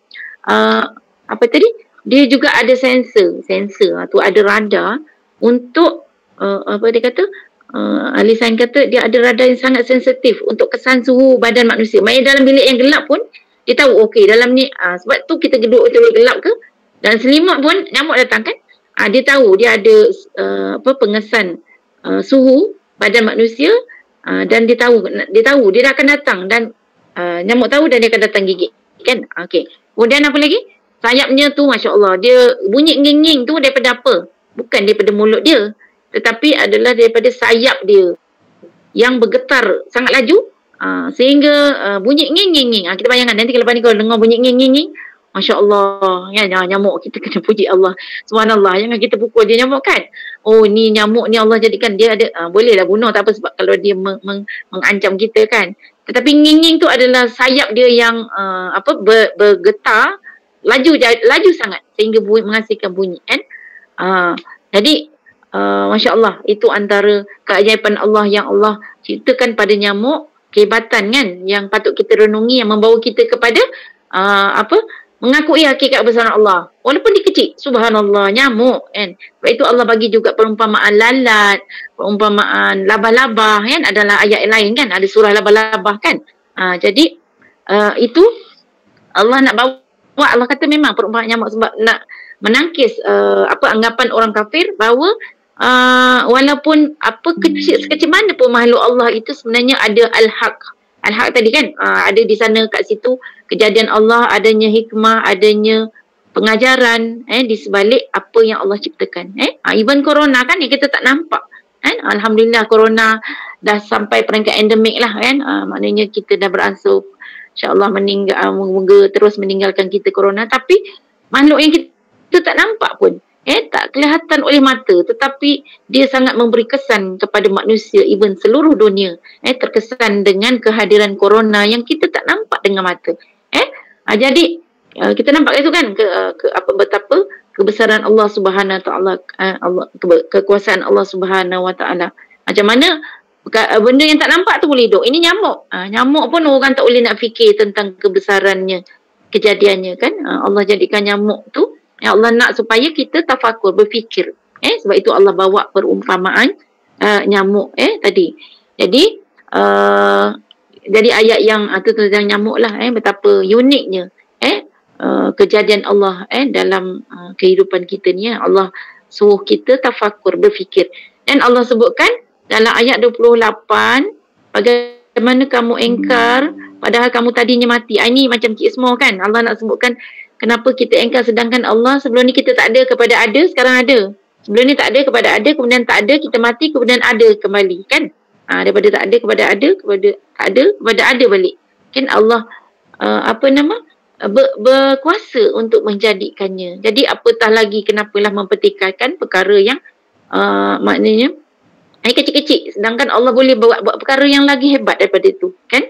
dia juga ada sensor tu, ada radar untuk dia kata ahli sains kata dia ada radar yang sangat sensitif untuk kesan suhu badan manusia. Maksudnya dalam bilik yang gelap pun dia tahu okey dalam ni sebab tu kita duduk betul gelap ke, dan selimut pun nyamuk datang kan, dia tahu dia ada pengesan suhu badan manusia, dan dia tahu dia dah akan datang, dan nyamuk tahu dan dia akan datang gigit kan. Okey. Kemudian apa lagi? Sayapnya tu masya-Allah, dia bunyi nging-nging tu daripada apa? Bukan daripada mulut dia, tetapi adalah daripada sayap dia yang bergetar sangat laju, sehingga bunyi nging-nging. Kita bayangkan nanti kalau dengar bunyi nging-nging, masya-Allah ya, nyamuk kita kena puji Allah. Subhanallah, jangan kita pukul dia nyamuk kan. Oh ni nyamuk ni Allah jadikan dia ada bolehlah bunuh tak apa, sebab kalau dia mengancam kita kan. Tetapi nging-nging tu adalah sayap dia yang bergetar laju sangat sehingga menghasilkan bunyi kan. Jadi masya-Allah, itu antara keajaiban Allah yang Allah ciptakan pada nyamuk, kehebatan kan yang patut kita renungi, yang membawa kita kepada mengakui hakikat kebesaran Allah walaupun dia kecil. Subhanallah, nyamuk kan. Sebab itu Allah bagi juga perumpamaan lalat, perumpamaan labah-labah kan, adalah ayat lain kan, ada surah labah-labah kan. Jadi itu Allah nak bawa, Allah kata memang perumpamaan nyamuk sebab nak menangkis anggapan orang kafir bahawa walaupun sekecil mana pun makhluk Allah itu sebenarnya ada al-haq. Al-haq tadi kan ada di sana kat situ kejadian Allah, adanya hikmah, adanya pengajaran di sebalik apa yang Allah ciptakan. Even corona kan yang kita tak nampak kan. Alhamdulillah corona dah sampai peringkat endemik lah kan. Maknanya kita dah beransur insya-Allah moga terus meninggalkan kita corona. Tapi makhluk yang kita tak nampak pun tak kelihatan oleh mata, tetapi dia sangat memberi kesan kepada manusia, even seluruh dunia. Terkesan dengan kehadiran corona yang kita tak nampak dengan mata. Jadi kita nampak itu kan betapa kebesaran Allah Subhanahu Wa Taala, kekuasaan Allah Subhanahu Wa Taala. Macam mana benda yang tak nampak tu boleh hidup. Ini nyamuk. Nyamuk pun orang tak boleh nak fikir tentang kebesarannya, kejadiannya kan. Allah jadikan nyamuk tu, Allah nak supaya kita tafakur, berfikir. Sebab itu Allah bawa perumpamaan nyamuk tadi. Jadi ayat yang tentang nyamuk lah, betapa uniknya kejadian Allah dalam kehidupan kita ni. Allah suruh kita tafakur, berfikir. Dan Allah sebutkan dalam ayat 28, bagaimana kamu engkar padahal kamu tadinya mati. Ini macam Cik Ismo kan, Allah nak sebutkan kenapa kita engkar sedangkan Allah sebelum ni kita tak ada kepada ada, sekarang ada. Sebelum ni tak ada kepada ada, kemudian tak ada, kita mati, kemudian ada kembali kan. Daripada tak ada kepada ada, kepada tak ada kepada ada balik. Kan Allah berkuasa untuk menjadikannya. Jadi apatah lagi kenapalah mempertikaikan perkara yang maknanya kecil-kecil, sedangkan Allah boleh buat perkara yang lagi hebat daripada itu kan.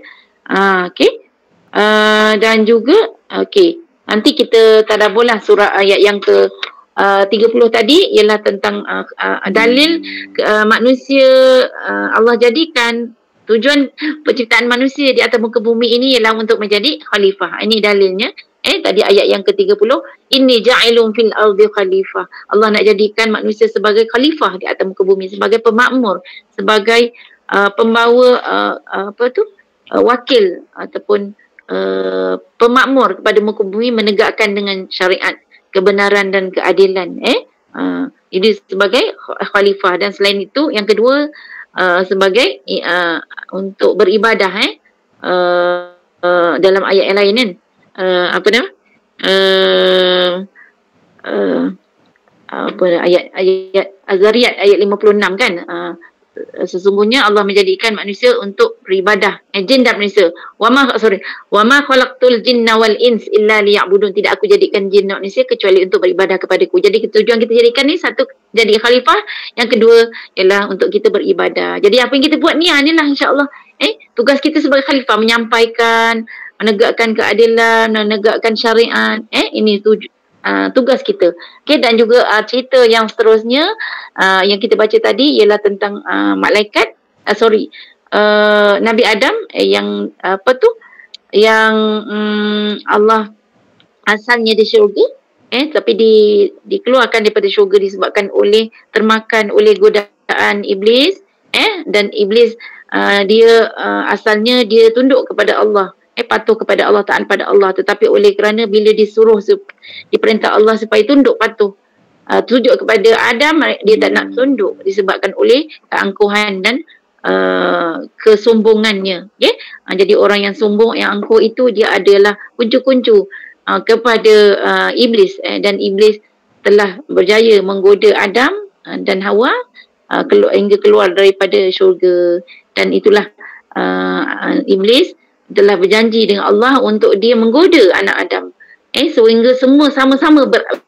Dan juga nanti kita tadabburlah surah ayat yang ke 30 tadi, ialah tentang dalil manusia. Allah jadikan tujuan penciptaan manusia di atas muka bumi ini ialah untuk menjadi khalifah. Ini dalilnya. Tadi ayat yang ke-30, inni ja'ilun fil ardi khalifah. Allah nak jadikan manusia sebagai khalifah di atas muka bumi, sebagai pemakmur, sebagai pembawa wakil ataupun pemakmur kepada muka bumi, menegakkan dengan syariat, kebenaran dan keadilan. Ini sebagai khalifah. Dan selain itu yang kedua sebagai untuk beribadah dalam ayat yang lain kan. Ayat Az-Zariyat ayat 56 kan. Sesungguhnya Allah menjadikan manusia untuk beribadah, jin dan manusia. Wa ma khalaqtul jinna wal ins illa liya'budun. Tidak aku jadikan jin dan manusia kecuali untuk beribadah kepadaku. Jadi tujuan kita jadikan ni, satu jadi khalifah, yang kedua ialah untuk kita beribadah. Jadi apa yang kita buat ni inilah insya-Allah tugas kita sebagai khalifah, menyampaikan, menegakkan keadilan, menegakkan syariat. Ini tugas kita. Dan juga cerita yang seterusnya yang kita baca tadi ialah tentang malaikat, Nabi Adam yang yang Allah asalnya di syurga, tapi dikeluarkan daripada syurga disebabkan termakan oleh godaan iblis. Dan iblis dia asalnya dia tunduk kepada Allah, patuh kepada Allah, taat pada Allah, tetapi oleh kerana bila diperintah Allah supaya tunduk, patuh, tunduk kepada Adam, dia tak nak tunduk disebabkan oleh keangkuhan dan kesombongannya. Jadi orang yang sombong, yang angkuh itu, dia adalah kuncu-kuncu kepada iblis, dan iblis telah berjaya menggoda Adam dan Hawa hingga keluar daripada syurga. Dan itulah iblis telah berjanji dengan Allah untuk dia menggoda anak Adam, sehingga semua sama-sama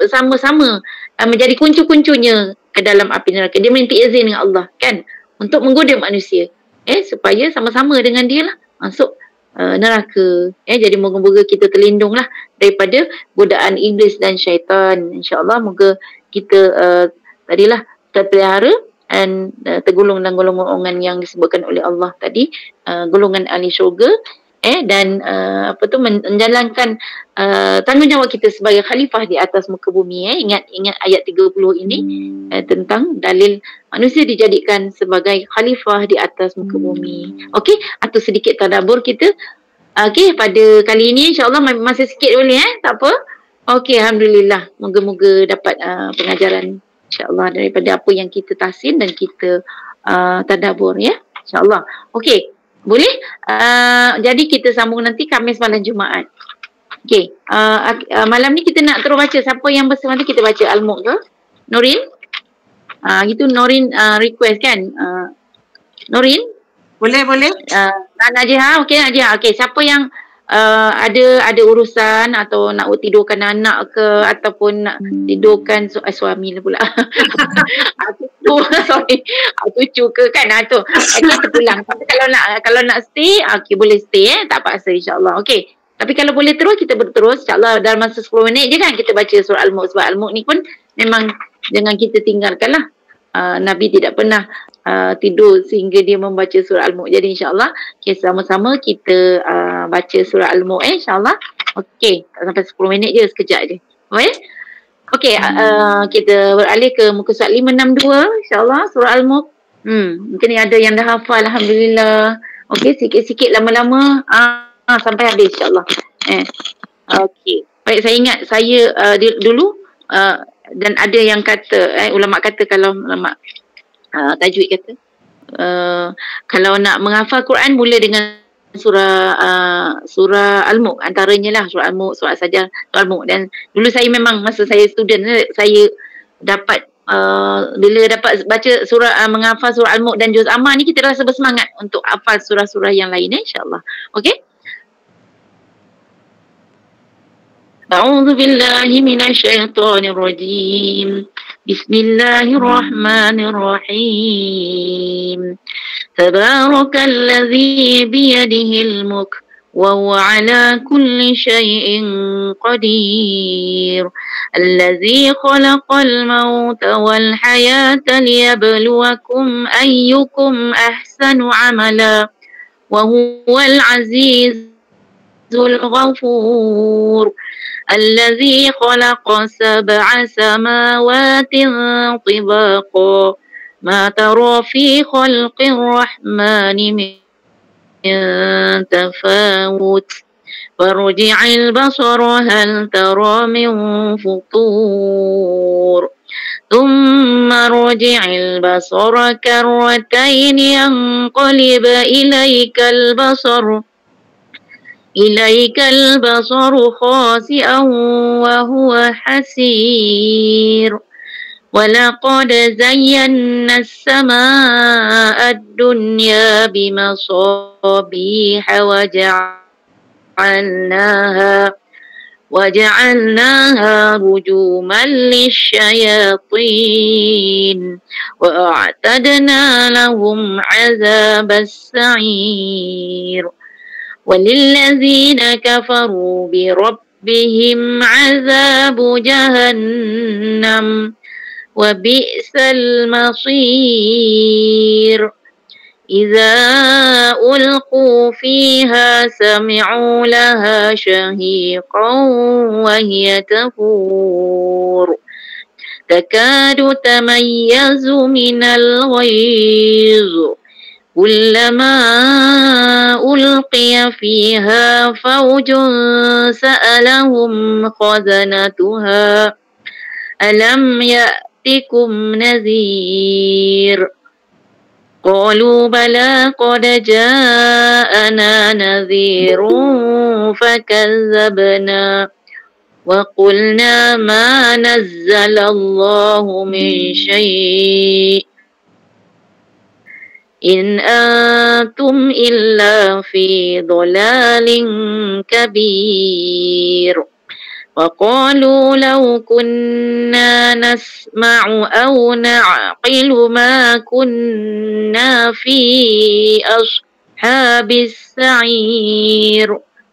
menjadi kuncu-kuncunya ke dalam api neraka. Dia minta izin dengan Allah kan untuk menggoda manusia, supaya sama-sama dengan dia lah masuk neraka. Jadi moga-moga kita terlindunglah daripada godaan iblis dan syaitan. InsyaAllah moga kita tadilah terpelihara dan tergolong dalam golongan yang disebutkan oleh Allah tadi, golongan ahli syurga, dan menjalankan tanggungjawab kita sebagai khalifah di atas muka bumi. Ingat ayat 30 ini tentang dalil manusia dijadikan sebagai khalifah di atas muka bumi. Okey, atau sedikit tadabbur kita. Okey, pada kali ini insya-Allah masih sikit boleh tak apa. Okey, alhamdulillah. Moga-moga dapat pengajaran insya-Allah daripada apa yang kita tahsin dan kita tadabbur ya. Insya-Allah. Okey. Boleh? Jadi kita sambung nanti Khamis malam Jumaat. Okey. Malam ni kita nak terus baca. Siapa yang besar nanti kita baca Al-Mulk ke? Norin? Itu Norin request kan? Norin? Boleh. Najiha. Okey, Najiha. Okey, siapa yang ada urusan atau nak tidurkan anak ke ataupun nak tidurkan suami lah pula. Cucu ke kan tu. Kita pulang. Tapi kalau nak stay, okey boleh stay tak paksa insya-Allah. Okey. Tapi kalau boleh terus kita berterus insya-Allah dalam masa 10 minit je kan kita baca surah Al-Mulk, sebab Al-Mulk ni pun memang jangan kita tinggalkanlah. Nabi tidak pernah tidur sehingga dia membaca surah Al-Mulk. Jadi insya-Allah sama-sama kita baca surah Al-Mulk insya-Allah. Okey, sampai 10 minit je, sekejap je. Okey, kita beralih ke muka surat 562 insya-Allah surah Al-Mulk. Mungkin ni ada yang dah hafal alhamdulillah. Okey, sikit-sikit lama-lama sampai habis insya-Allah. Okey. Baik, saya ingat dulu dan ada yang kata ulama kata, kalau ulama tajwid kata kalau nak menghafal Quran mula dengan surah Al-Mulk, antaranya lah surah Al-Mulk, surah saja surah Al-Mulk. Dan dulu saya memang masa saya student saya dapat bila dapat baca menghafal surah Al-Mulk dan juz amma ni, kita rasa bersemangat untuk hafal surah-surah yang lain insya-Allah. Okey. أعوذ بالله من الشيطان الرجيم بسم الله الرحمن الرحيم تبارك الذي بيده الملك وهو على كل شيء قدير الذي خلق الموت والحياة ليبلوكم أيكم أحسن عملا وهو العزيز الغفور الذي خلق 7 سماوات طباقا ما ترى في خلق الرحمن من تفاوت فارجع البصر هل ترى من فطور ثم ارجع البصر كرتين ينقلب إليك البصر خاسئا وهو حسير ولقد زينا السماء الدنيا بمصابيح وجعلناها رجوما للشياطين وأعتدنا لهم عذاب السعير وللذين كفروا بربهم عذاب جهنم وبئس المصير إذا ألقوا فيها سمعوا لها شهيقا وهي تفور تكاد تميز من الغيظ كلما ألقي فيها فوج سألهم خزنتها ألم يأتكم نذير قالوا بلى قد جاءنا نذير فكذبنا وقلنا ما نزل الله من شيء إن أنتم إلا في ضلال كبير وقالوا لو كنا نسمع أو نعقل ما كنا في أصحاب السعير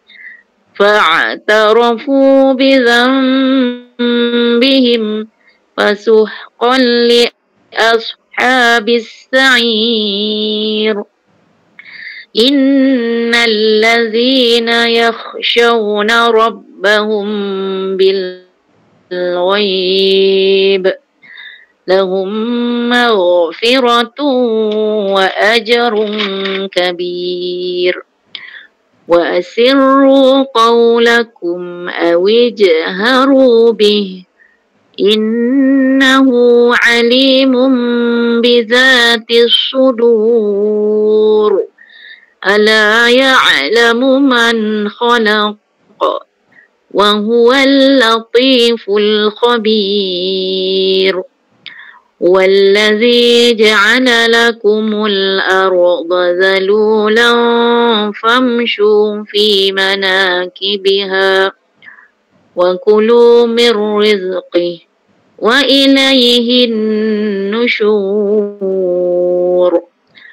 فاعترفوا بذنبهم فسحقا لأصحاب السعير إن الذين يخشون ربهم بالغيب لهم مغفرة وأجر كبير وأسروا قولكم أو اجهروا به إنه عليم بذات الصدور ألا يعلم من خلق وهو اللطيف الخبير والذي جعل لكم الأرض ذلولا فامشوا في مناكبها وكلوا من رزقه وإليه النشور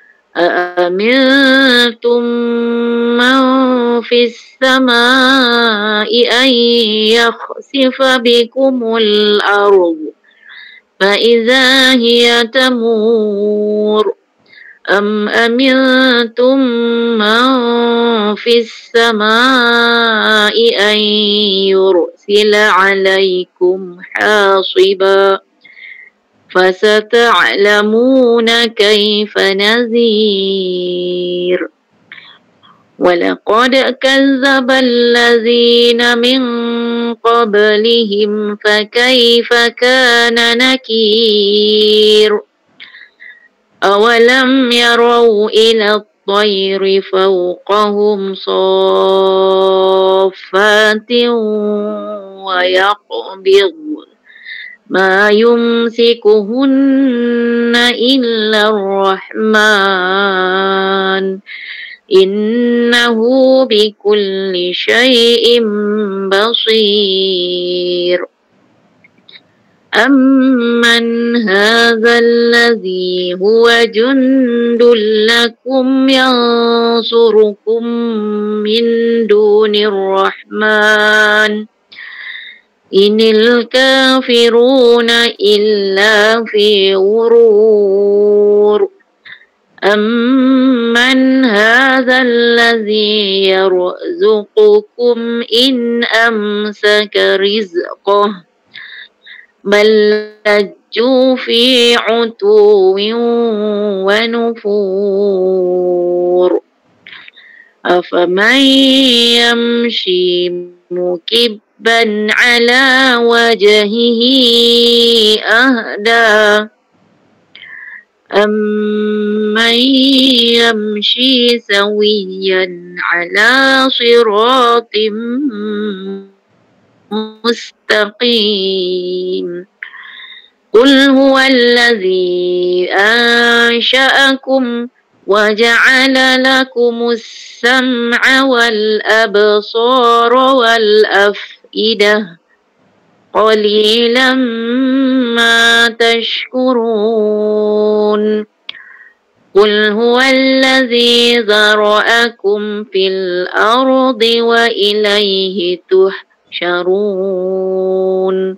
أأمنتم من في السماء أن يخسف بكم الأرض فإذا هي تمور أم أمنتم من في السماء أن يرسل عليكم حاصبا فستعلمون كيف نذير ولقد كذب الذين من قبلهم فكيف كان نكير أولم يروا إلى الطير فوقهم صافات ويقبض ما يمسكهن إلا الرحمن إنه بكل شيء بصير أمن هذا الذي هو جند لكم ينصركم من دون الرحمن إن الكافرون إلا في غرور أمن هذا الذي يرزقكم إن أمسك رزقه بل لجوا في عتو ونفور أفمن يمشي مكبا على وجهه أهدى أمن يمشي سويا على صراط مستقيم قل هو الذي أنشأكم وجعل لكم السمع والأبصار والأفئدة قليلا ما تشكرون قل هو الذي ذرأكم في الأرض وإليه تحشرون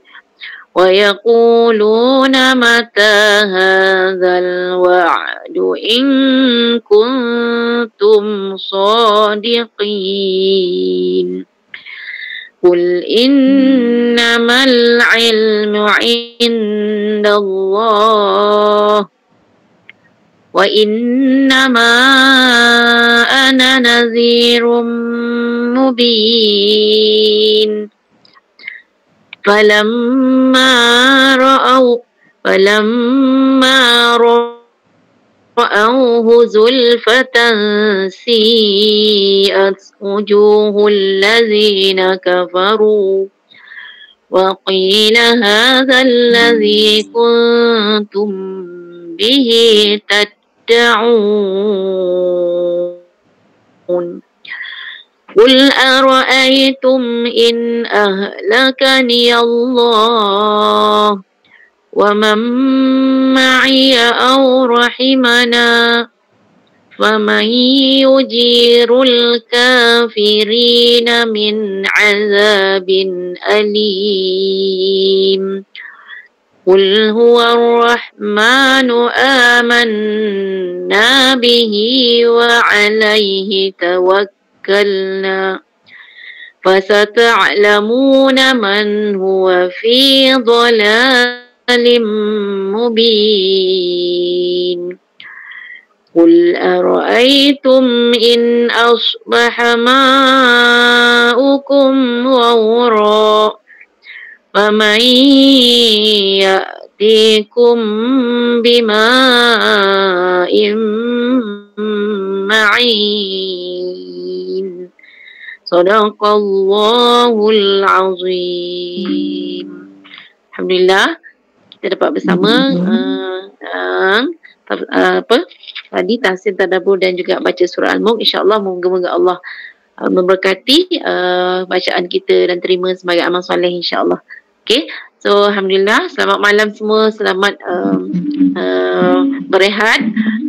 ويقولون متى هذا الوعد إن كنتم صادقين قل إنما العلم عند الله وإنما أنا نذير مبين فلما رأوه زلفة سيئت وجوه الذين كفروا وقيل هذا الذي كنتم به تدعون قل أرأيتم إن أهلكني الله ومن معي أو رحمنا فمن يجير الكافرين من عذاب أليم قل هو الرحمن آمنا به وعليه توكلنا فستعلمون من هو في ضلال مبين قل أرأيتم إن أصبح ماؤكم غورا فمن يأتيكم بماء معين صدق الله العظيم. Alhamdulillah, kita dapat bersama tadi tahsin tadabbur dan juga baca surah Al-Mulk. InsyaAllah moga-moga Allah memberkati bacaan kita dan terima sebagai amal soleh insyaAllah. Okay, so alhamdulillah, selamat malam semua, selamat berehat.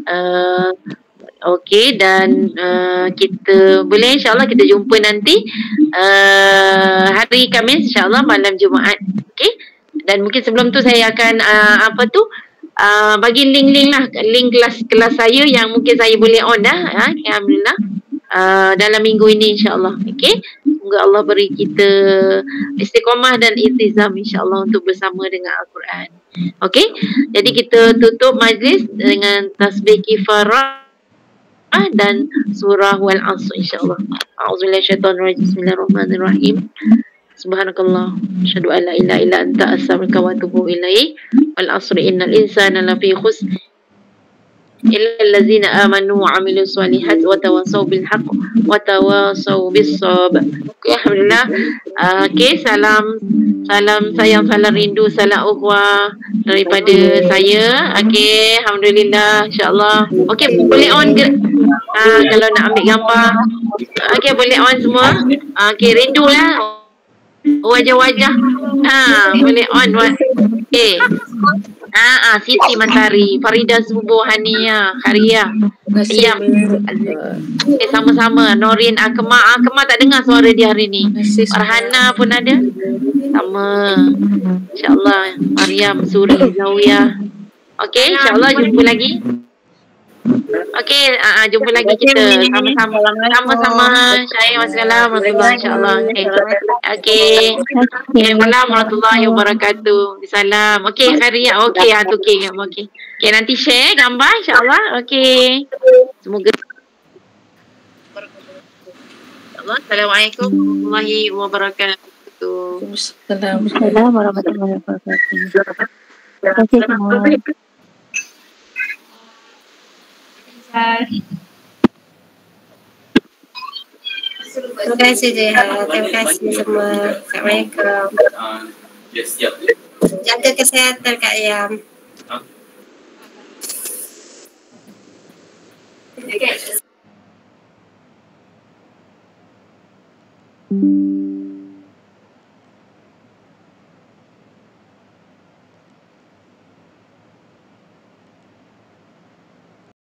Okey, dan kita boleh insyaAllah kita jumpa nanti hari Khamis insyaAllah malam Jumaat. Okey, dan mungkin sebelum tu saya akan bagi link-link lah, link kelas saya yang mungkin saya boleh on dah. Alhamdulillah dalam minggu ini insyaAllah. Okey, semoga Allah beri kita istiqamah dan iltizam insyaAllah untuk bersama dengan Al-Quran. Okey, jadi kita tutup majlis dengan tasbih kifarah dan surah wal asr insyaAllah. A'udzubillahi minasyaitonir rajim. Bismillahirrahmanirrahim. Subhanakallah, asyhadu an la ilaha illa anta, astaghfiruka wa atubu ilaik. Wal asri innal insana lafi khusr illa allazina amanu wa amilus solihat wa tawassaw bil haqq wa tawassaw bis sabr. Okay, alhamdulillah. Okay, salam sayang, salam rindu, salam ukhuwah daripada saya. Okay, alhamdulillah, insyaAllah. Okay, boleh on ke? Kalau nak ambil gambar. Okay, boleh on semua. Okay, rindulah wajah-wajah. Boleh on. Okay. Siti Mantari, Farida Subuh, Hania, Haria, Iyam. Okay, sama-sama. Norin, Akmal tak dengar suara dia hari ni. Farhana pun ada. Sama. InsyaAllah. Mariam, Suri, Zawiyah. Okay, insyaAllah jumpa lagi. Okay, jumpa lagi kita sama-sama. Syahir wassalamu warahmatullahi insyaAllah. Okay. Assalamualaikum warahmatullahi wabarakatuh. Salam. Okay, Haria. Okay, okay. Okay, nanti share gambar insyaAllah. Okay. Semoga. Assalamualaikum warahmatullahi wabarakatuh. Assalamualaikum warahmatullahi wabarakatuh. Terima kasih semua. Terima kasih Jeha. Terima kasih semua. Assalamualaikum. Jaga kesihatan Kak Yam.